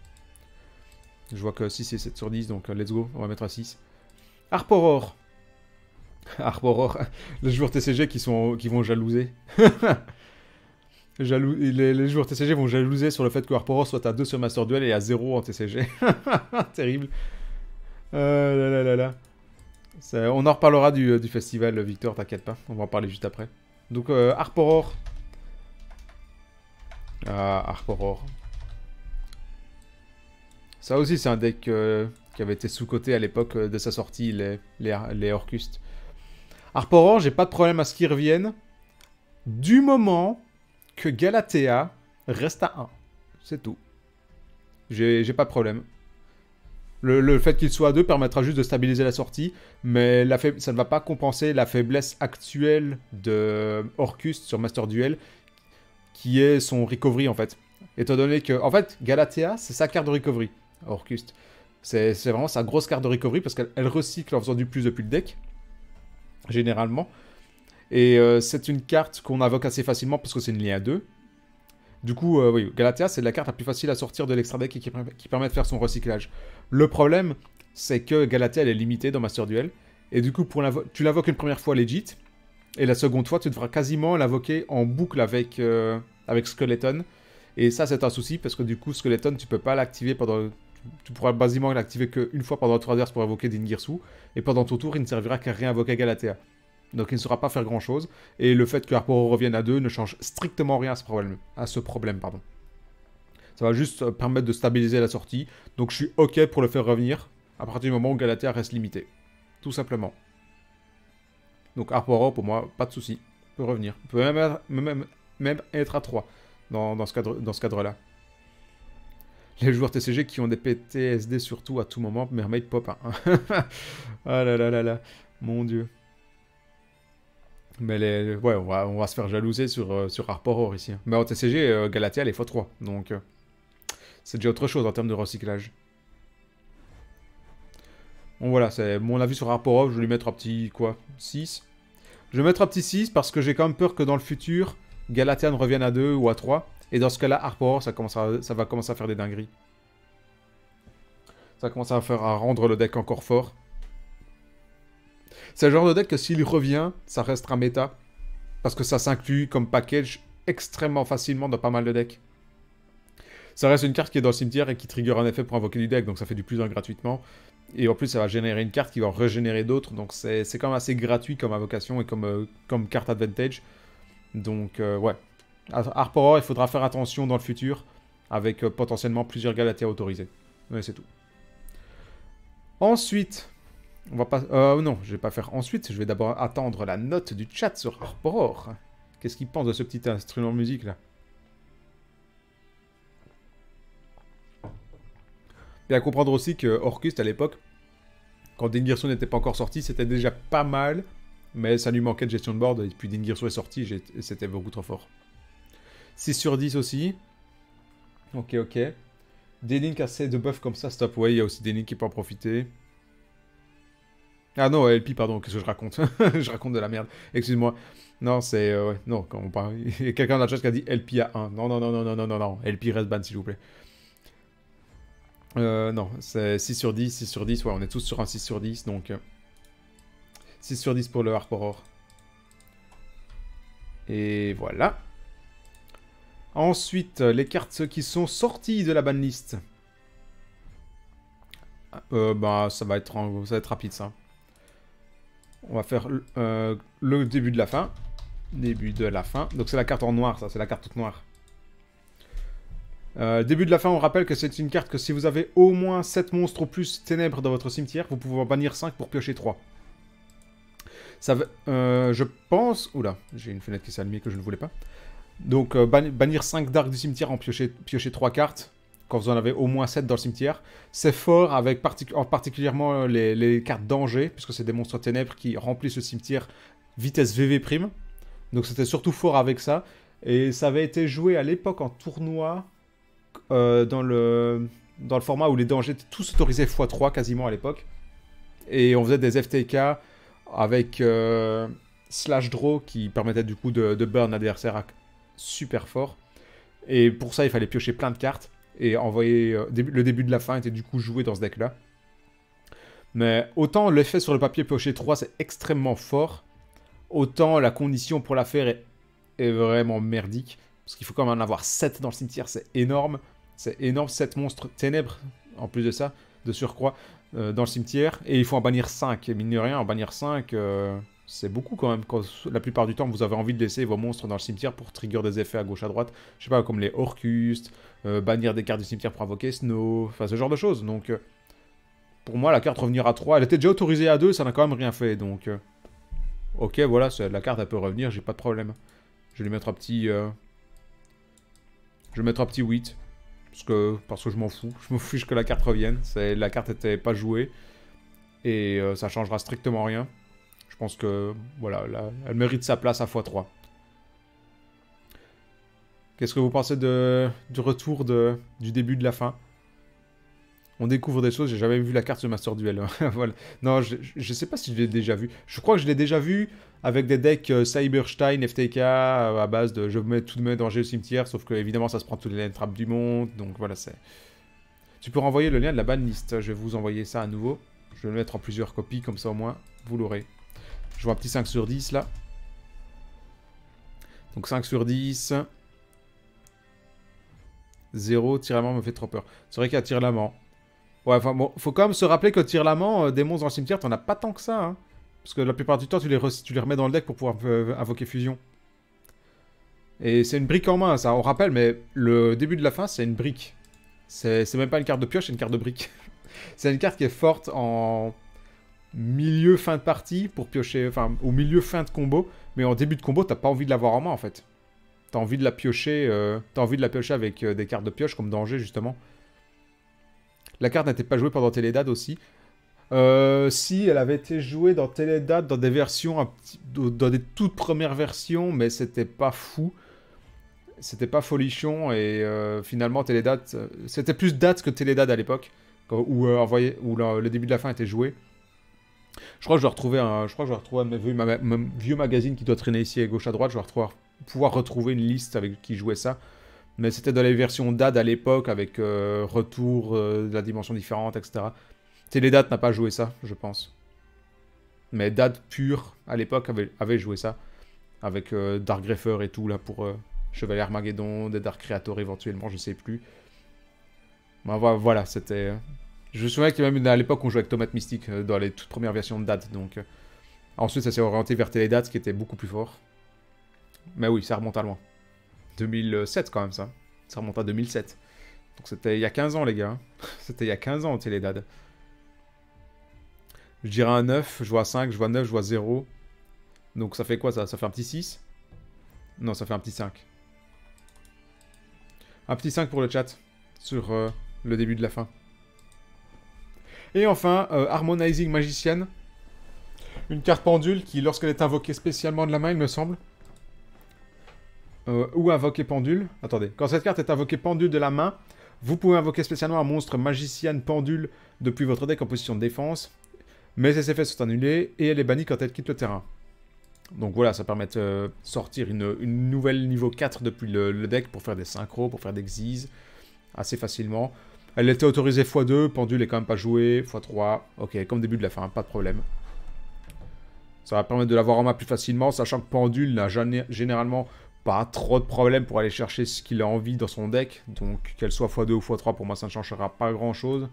Je vois que six et sept sur dix, donc let's go, on va mettre un six. Harporor. Harporor. Les joueurs T C G qui, sont, qui vont jalouser. Jalou les, les joueurs T C G vont jalouser sur le fait que Harporor soit à deux sur Master Duel et à zéro en T C G. Terrible. Euh, là, là, là, là. Ça, on en reparlera du, du festival, Victor, t'inquiète pas. On va en parler juste après. Donc, euh, Harporor. Ah, Harporor. Ça aussi, c'est un deck euh, qui avait été sous-coté à l'époque euh, de sa sortie, les, les, les Orcust. Harporor, j'ai pas de problème à ce qu'il revienne. Du moment que Galatea reste à un. C'est tout. J'ai pas de problème. Le, le fait qu'il soit à deux permettra juste de stabiliser la sortie, mais la ça ne va pas compenser la faiblesse actuelle de Orcust sur Master Duel, qui est son recovery en fait. Étant donné que, en fait, Galatea, c'est sa carte de recovery, Orcust. C'est vraiment sa grosse carte de recovery parce qu'elle recycle en faisant du plus depuis le deck, généralement. Et euh, c'est une carte qu'on invoque assez facilement parce que c'est une ligne à deux. Du coup, euh, oui, Galatea, c'est la carte la plus facile à sortir de l'extra deck et qui, qui permet de faire son recyclage. Le problème, c'est que Galatea, elle est limitée dans Master Duel. Et du coup, pour tu l'invoques une première fois legit, et la seconde fois, tu devras quasiment l'invoquer en boucle avec, euh, avec Skeleton. Et ça, c'est un souci parce que du coup, Skeleton, tu peux pas l'activer pendant... Tu pourras basiquement l'activer qu'une fois pendant trois heures pour invoquer Dingirsu. Et pendant ton tour, il ne servira qu'à réinvoquer Galatea. Donc il ne saura pas faire grand chose. Et le fait que Harporo revienne à deux ne change strictement rien à ce problème. À ce problème pardon. Ça va juste permettre de stabiliser la sortie. Donc je suis ok pour le faire revenir. À partir du moment où Galatea reste limité. Tout simplement. Donc Harporo, pour moi, pas de souci. Peut revenir. Peut même être, même, même être à trois dans, dans ce cadre, dans ce cadre-là. Les joueurs T C G qui ont des P T S D surtout à tout moment, Mermaid pop. Hein. Ah là là là là. Mon dieu. Mais les... ouais, on va, on va se faire jalouser sur, euh, sur Harporo ici. Mais en T C G, euh, Galatea, elle est fois trois. Donc, euh, c'est déjà autre chose en termes de recyclage. Bon, voilà, c'est mon avis sur Harporo. Je vais lui mettre un petit, quoi, six. Je vais mettre un petit six parce que j'ai quand même peur que dans le futur, Galatea ne revienne à deux ou à trois. Et dans ce cas-là, Harporo, ça, ça va commencer à faire des dingueries. Ça va commencer à, faire, à rendre le deck encore fort. C'est le genre de deck que s'il revient, ça restera méta. Parce que ça s'inclut comme package extrêmement facilement dans pas mal de decks. Ça reste une carte qui est dans le cimetière et qui trigger un effet pour invoquer du deck, donc ça fait du plus un gratuitement. Et en plus, ça va générer une carte qui va régénérer d'autres, donc c'est quand même assez gratuit comme invocation et comme, euh, comme carte advantage. Donc, euh, ouais. Harporo, il faudra faire attention dans le futur, avec euh, potentiellement plusieurs Galatea autorisés. Ouais, c'est tout. Ensuite, on va pas... Euh, non, je vais pas faire ensuite, je vais d'abord attendre la note du chat sur Harporo. Qu'est-ce qu'il pense de ce petit instrument de musique, là? Et à comprendre aussi que Orcust, à l'époque, quand Dingirsu n'était pas encore sorti, c'était déjà pas mal, mais ça lui manquait de gestion de board, et puis Dingirsu est sorti, et c'était beaucoup trop fort. six sur dix aussi. Ok, ok. Des links assez de buff comme ça, stop. Ouais, il y a aussi des links qui peuvent en profiter. Ah non, L P, pardon, qu'est-ce que je raconte? Je raconte de la merde. Excuse-moi. Non, c'est... Euh, ouais, non, quand on parle... Il y a quelqu'un dans la chat qui a dit L P à un. Non, non, non, non, non, non, non, non. L P reste ban, s'il vous plaît. Euh, non, c'est six sur dix, six sur dix. Ouais, on est tous sur un six sur dix, donc... Euh, six sur dix pour le Harporo. Et voilà. Ensuite, les cartes qui sont sorties de la banlist. Euh, bah, ça va être, ça va être rapide, ça. On va faire euh, le début de la fin. Début de la fin. Donc c'est la carte en noir, ça. C'est la carte toute noire. Euh, début de la fin, on rappelle que c'est une carte que si vous avez au moins sept monstres ou plus ténèbres dans votre cimetière, vous pouvez en bannir cinq pour piocher trois. Ça va, euh, je pense... Oula, j'ai une fenêtre qui s'est allumée que je ne voulais pas. Donc euh, bannir cinq darks du cimetière en piocher, piocher trois cartes, quand vous en avez au moins sept dans le cimetière. C'est fort avec partic en particulièrement les, les cartes danger, puisque c'est des monstres ténèbres qui remplissent le cimetière vitesse V V prime. Donc c'était surtout fort avec ça. Et ça avait été joué à l'époque en tournoi, euh, dans, le, dans le format où les dangers étaient tous autorisés fois trois quasiment à l'époque. Et on faisait des F T K avec euh, slash draw qui permettait du coup de, de burn l'adversaire super fort. Et pour ça, il fallait piocher plein de cartes. Et envoyer... Euh, début, le début de la fin était du coup joué dans ce deck-là. Mais autant l'effet sur le papier piocher trois, c'est extrêmement fort. Autant la condition pour la faire est, est vraiment merdique. Parce qu'il faut quand même en avoir sept dans le cimetière, c'est énorme. C'est énorme, sept monstres ténèbres, en plus de ça, de surcroît, euh, dans le cimetière. Et il faut en bannir cinq. Et mine de rien, en bannir cinq... Euh... C'est beaucoup quand même, quand la plupart du temps vous avez envie de laisser vos monstres dans le cimetière pour trigger des effets à gauche à droite. Je sais pas, comme les Orcust, euh, bannir des cartes du cimetière pour invoquer Snow, enfin ce genre de choses. Donc, euh, pour moi, la carte revenir à trois, elle était déjà autorisée à deux, ça n'a quand même rien fait. Donc, euh, ok, voilà, la carte elle peut revenir, j'ai pas de problème. Je vais lui mettre un petit... Euh, je vais mettre un petit huit, parce que, parce que je m'en fous. Je me fiche que la carte revienne, la carte était pas jouée, et euh, ça changera strictement rien. Je pense que, voilà, là, elle mérite sa place à fois trois. Qu'est-ce que vous pensez de, du retour de, du début de la fin? On découvre des choses, j'ai jamais vu la carte de Master Duel. Voilà. Non, je, je sais pas si je l'ai déjà vu. Je crois que je l'ai déjà vu avec des decks euh, Cyberstein, F T K, euh, à base de je mets tout de mes dangers au cimetière, sauf que évidemment ça se prend toutes les trappes du monde, donc voilà, c'est... Tu peux renvoyer le lien de la banlist, je vais vous envoyer ça à nouveau. Je vais le mettre en plusieurs copies, comme ça au moins, vous l'aurez. Je vois un petit cinq sur dix là. Donc cinq sur dix... zéro, tir-l'amant me fait trop peur. C'est vrai qu'il y a tir-l'amant. Ouais, enfin bon, faut quand même se rappeler que tir-l'amant, euh, des monstres dans le cimetière, t'en as pas tant que ça. Hein. Parce que la plupart du temps, tu les, tu les remets dans le deck pour pouvoir euh, invoquer fusion. Et c'est une brique en main, ça. On rappelle, mais le début de la fin, c'est une brique. C'est même pas une carte de pioche, c'est une carte de brique. C'est une carte qui est forte en milieu fin de partie pour piocher, enfin au milieu fin de combo. Mais en début de combo, t'as pas envie de l'avoir en main en fait. T'as envie de la piocher, euh, t'as envie de la piocher avec euh, des cartes de pioche comme danger justement. La carte n'était pas jouée pendant Télédad aussi. Euh, si, elle avait été jouée dans Télédad, dans des versions, un petit, dans des toutes premières versions, mais c'était pas fou. C'était pas folichon, et euh, finalement, Télédad, c'était plus date que Télédad à l'époque, où, euh, envoyé, où le, le début de la fin était joué. Je crois que je vais retrouver un, je crois que je vais retrouver un vieux, ma, ma, vieux magazine qui doit traîner ici à gauche à droite. Je vais retrouver, pouvoir retrouver une liste avec qui jouait ça. Mais c'était dans les versions D A D à l'époque, avec euh, retour euh, de la dimension différente, et cetera. Télédad n'a pas joué ça, je pense. Mais D A D pur, à l'époque, avait, avait joué ça. Avec euh, Dark Greffer et tout, là, pour euh, Chevalier Armageddon, des Dark Creator éventuellement, je sais plus. Ben, voilà, c'était... Je me souviens que même à l'époque, on jouait avec Tomate Mystique, euh, dans les toutes premières versions de D A D, donc... Euh... Ensuite, ça s'est orienté vers Télédad, ce qui était beaucoup plus fort. Mais oui, ça remonte à loin. deux mille sept quand même, ça. Ça remonte à deux mille sept. Donc c'était il y a quinze ans, les gars. C'était il y a quinze ans, Télédad. Je dirais un neuf, je vois cinq, je vois neuf, je vois zéro. Donc ça fait quoi, ça? Ça fait un petit six? Non, ça fait un petit cinq. Un petit cinq pour le chat. Sur euh, le début de la fin. Et enfin, euh, Harmonizing Magician. Une carte pendule qui, lorsqu'elle est invoquée spécialement de la main, il me semble... Euh, ou invoquer pendule. Attendez. Quand cette carte est invoquée pendule de la main, vous pouvez invoquer spécialement un monstre magicienne pendule depuis votre deck en position de défense. Mais ses effets sont annulés et elle est bannie quand elle quitte le terrain. Donc voilà, ça permet de euh, sortir une, une nouvelle niveau quatre depuis le, le deck pour faire des synchros, pour faire des xyz assez facilement. Elle était autorisée fois deux, pendule est quand même pas jouée, fois trois. Ok, comme début de la fin, pas de problème. Ça va permettre de l'avoir en main plus facilement, sachant que pendule n'a généralement pas trop de problèmes pour aller chercher ce qu'il a envie dans son deck. Donc, qu'elle soit fois deux ou fois trois, pour moi, ça ne changera pas grand-chose.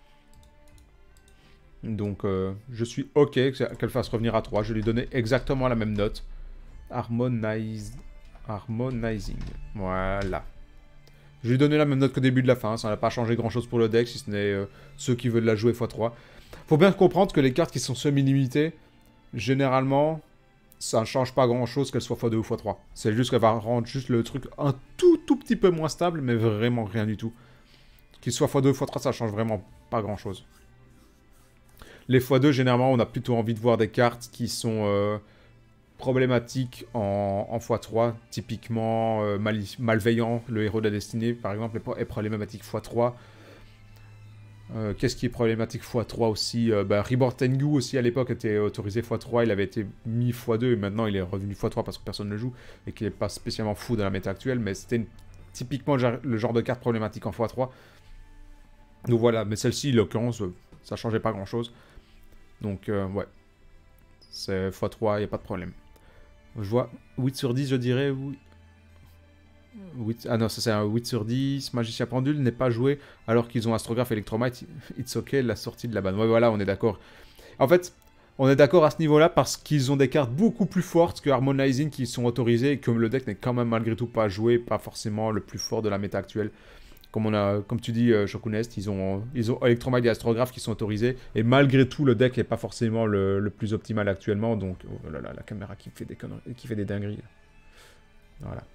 Donc, euh, je suis OK qu'elle fasse revenir à trois. Je lui ai donné exactement la même note. Harmonize... Harmonizing. Voilà. Je lui ai donné la même note qu'au début de la fin. Ça n'a pas changé grand-chose pour le deck, si ce n'est euh, ceux qui veulent la jouer fois trois. Faut bien comprendre que les cartes qui sont semi-limitées, généralement... ça ne change pas grand chose qu'elle soit fois deux ou fois trois. C'est juste qu'elle va rendre juste le truc un tout tout petit peu moins stable, mais vraiment rien du tout. Qu'il soit fois deux ou fois trois, ça change vraiment pas grand chose. Les fois deux, généralement, on a plutôt envie de voir des cartes qui sont euh, problématiques en, en fois trois. Typiquement, euh, mal, Malveillant, le héros de la destinée, par exemple, est problématique fois trois. Euh, Qu'est-ce qui est problématique fois trois aussi euh, bah, Reborn Tengu aussi à l'époque était autorisé fois trois, il avait été mis fois deux et maintenant il est revenu fois trois parce que personne ne le joue et qu'il n'est pas spécialement fou dans la méta actuelle, mais c'était typiquement le genre de carte problématique en fois trois. Donc voilà, mais celle-ci, l'occurrence, euh, ça changeait pas grand-chose. Donc euh, ouais, c'est fois trois, il n'y a pas de problème. Je vois huit sur dix, je dirais, oui. huit... Ah non, ça c'est un huit sur dix. Magicien Pendule n'est pas joué alors qu'ils ont Astrographe et Electromite. It's ok, la sortie de la banne. Ouais, voilà, on est d'accord. En fait, on est d'accord à ce niveau-là parce qu'ils ont des cartes beaucoup plus fortes que Harmonizing qui sont autorisées et que le deck n'est quand même malgré tout pas joué, pas forcément le plus fort de la méta actuelle. Comme, on a, comme tu dis, euh, Shokunest, ils ont, ils ont Electromite et Astrographe qui sont autorisés et malgré tout, le deck n'est pas forcément le, le plus optimal actuellement. Donc, oh là là, la caméra qui fait des conneries, qui fait des dingueries. Voilà.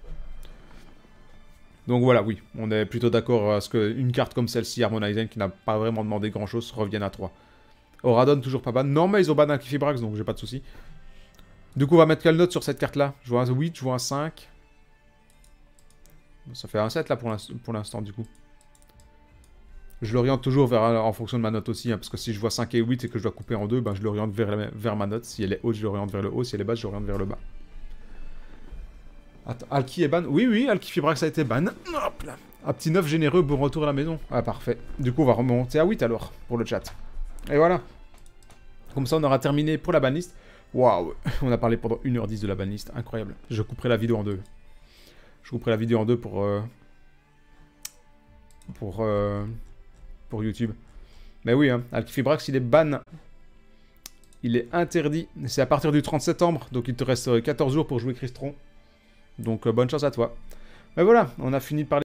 Donc voilà, oui, on est plutôt d'accord à ce qu'une carte comme celle-ci, Harmonizing, qui n'a pas vraiment demandé grand-chose, revienne à trois. Auradon, toujours pas ban. Non, mais ils ont ban un Kifibrax, donc j'ai pas de soucis. Du coup, on va mettre quelle note sur cette carte-là? Je vois un huit, je vois un cinq. Ça fait un sept là pour l'instant, du coup. Je l'oriente toujours vers, en fonction de ma note aussi, hein, parce que si je vois cinq et huit et que je dois couper en deux, ben je l'oriente vers, la- vers ma note. Si elle est haute, je l'oriente vers le haut. Si elle est basse, je l'oriente vers le bas. Attends, Alki est ban? Oui, oui, Alki Fibrax a été ban. Hop là. Un petit neuf généreux, bon retour à la maison. Ah, parfait. Du coup, on va remonter à huit alors, pour le chat. Et voilà. Comme ça, on aura terminé pour la banlist. Waouh, on a parlé pendant une heure dix de la banlist. Incroyable. Je couperai la vidéo en deux. Je couperai la vidéo en deux pour... Euh, pour... Euh, pour YouTube. Mais oui, hein, Alki Fibrax, il est ban. Il est interdit. C'est à partir du trente septembre. Donc, il te reste quatorze jours pour jouer Crystron. Donc, euh, bonne chance à toi. Mais voilà, on a fini de parler.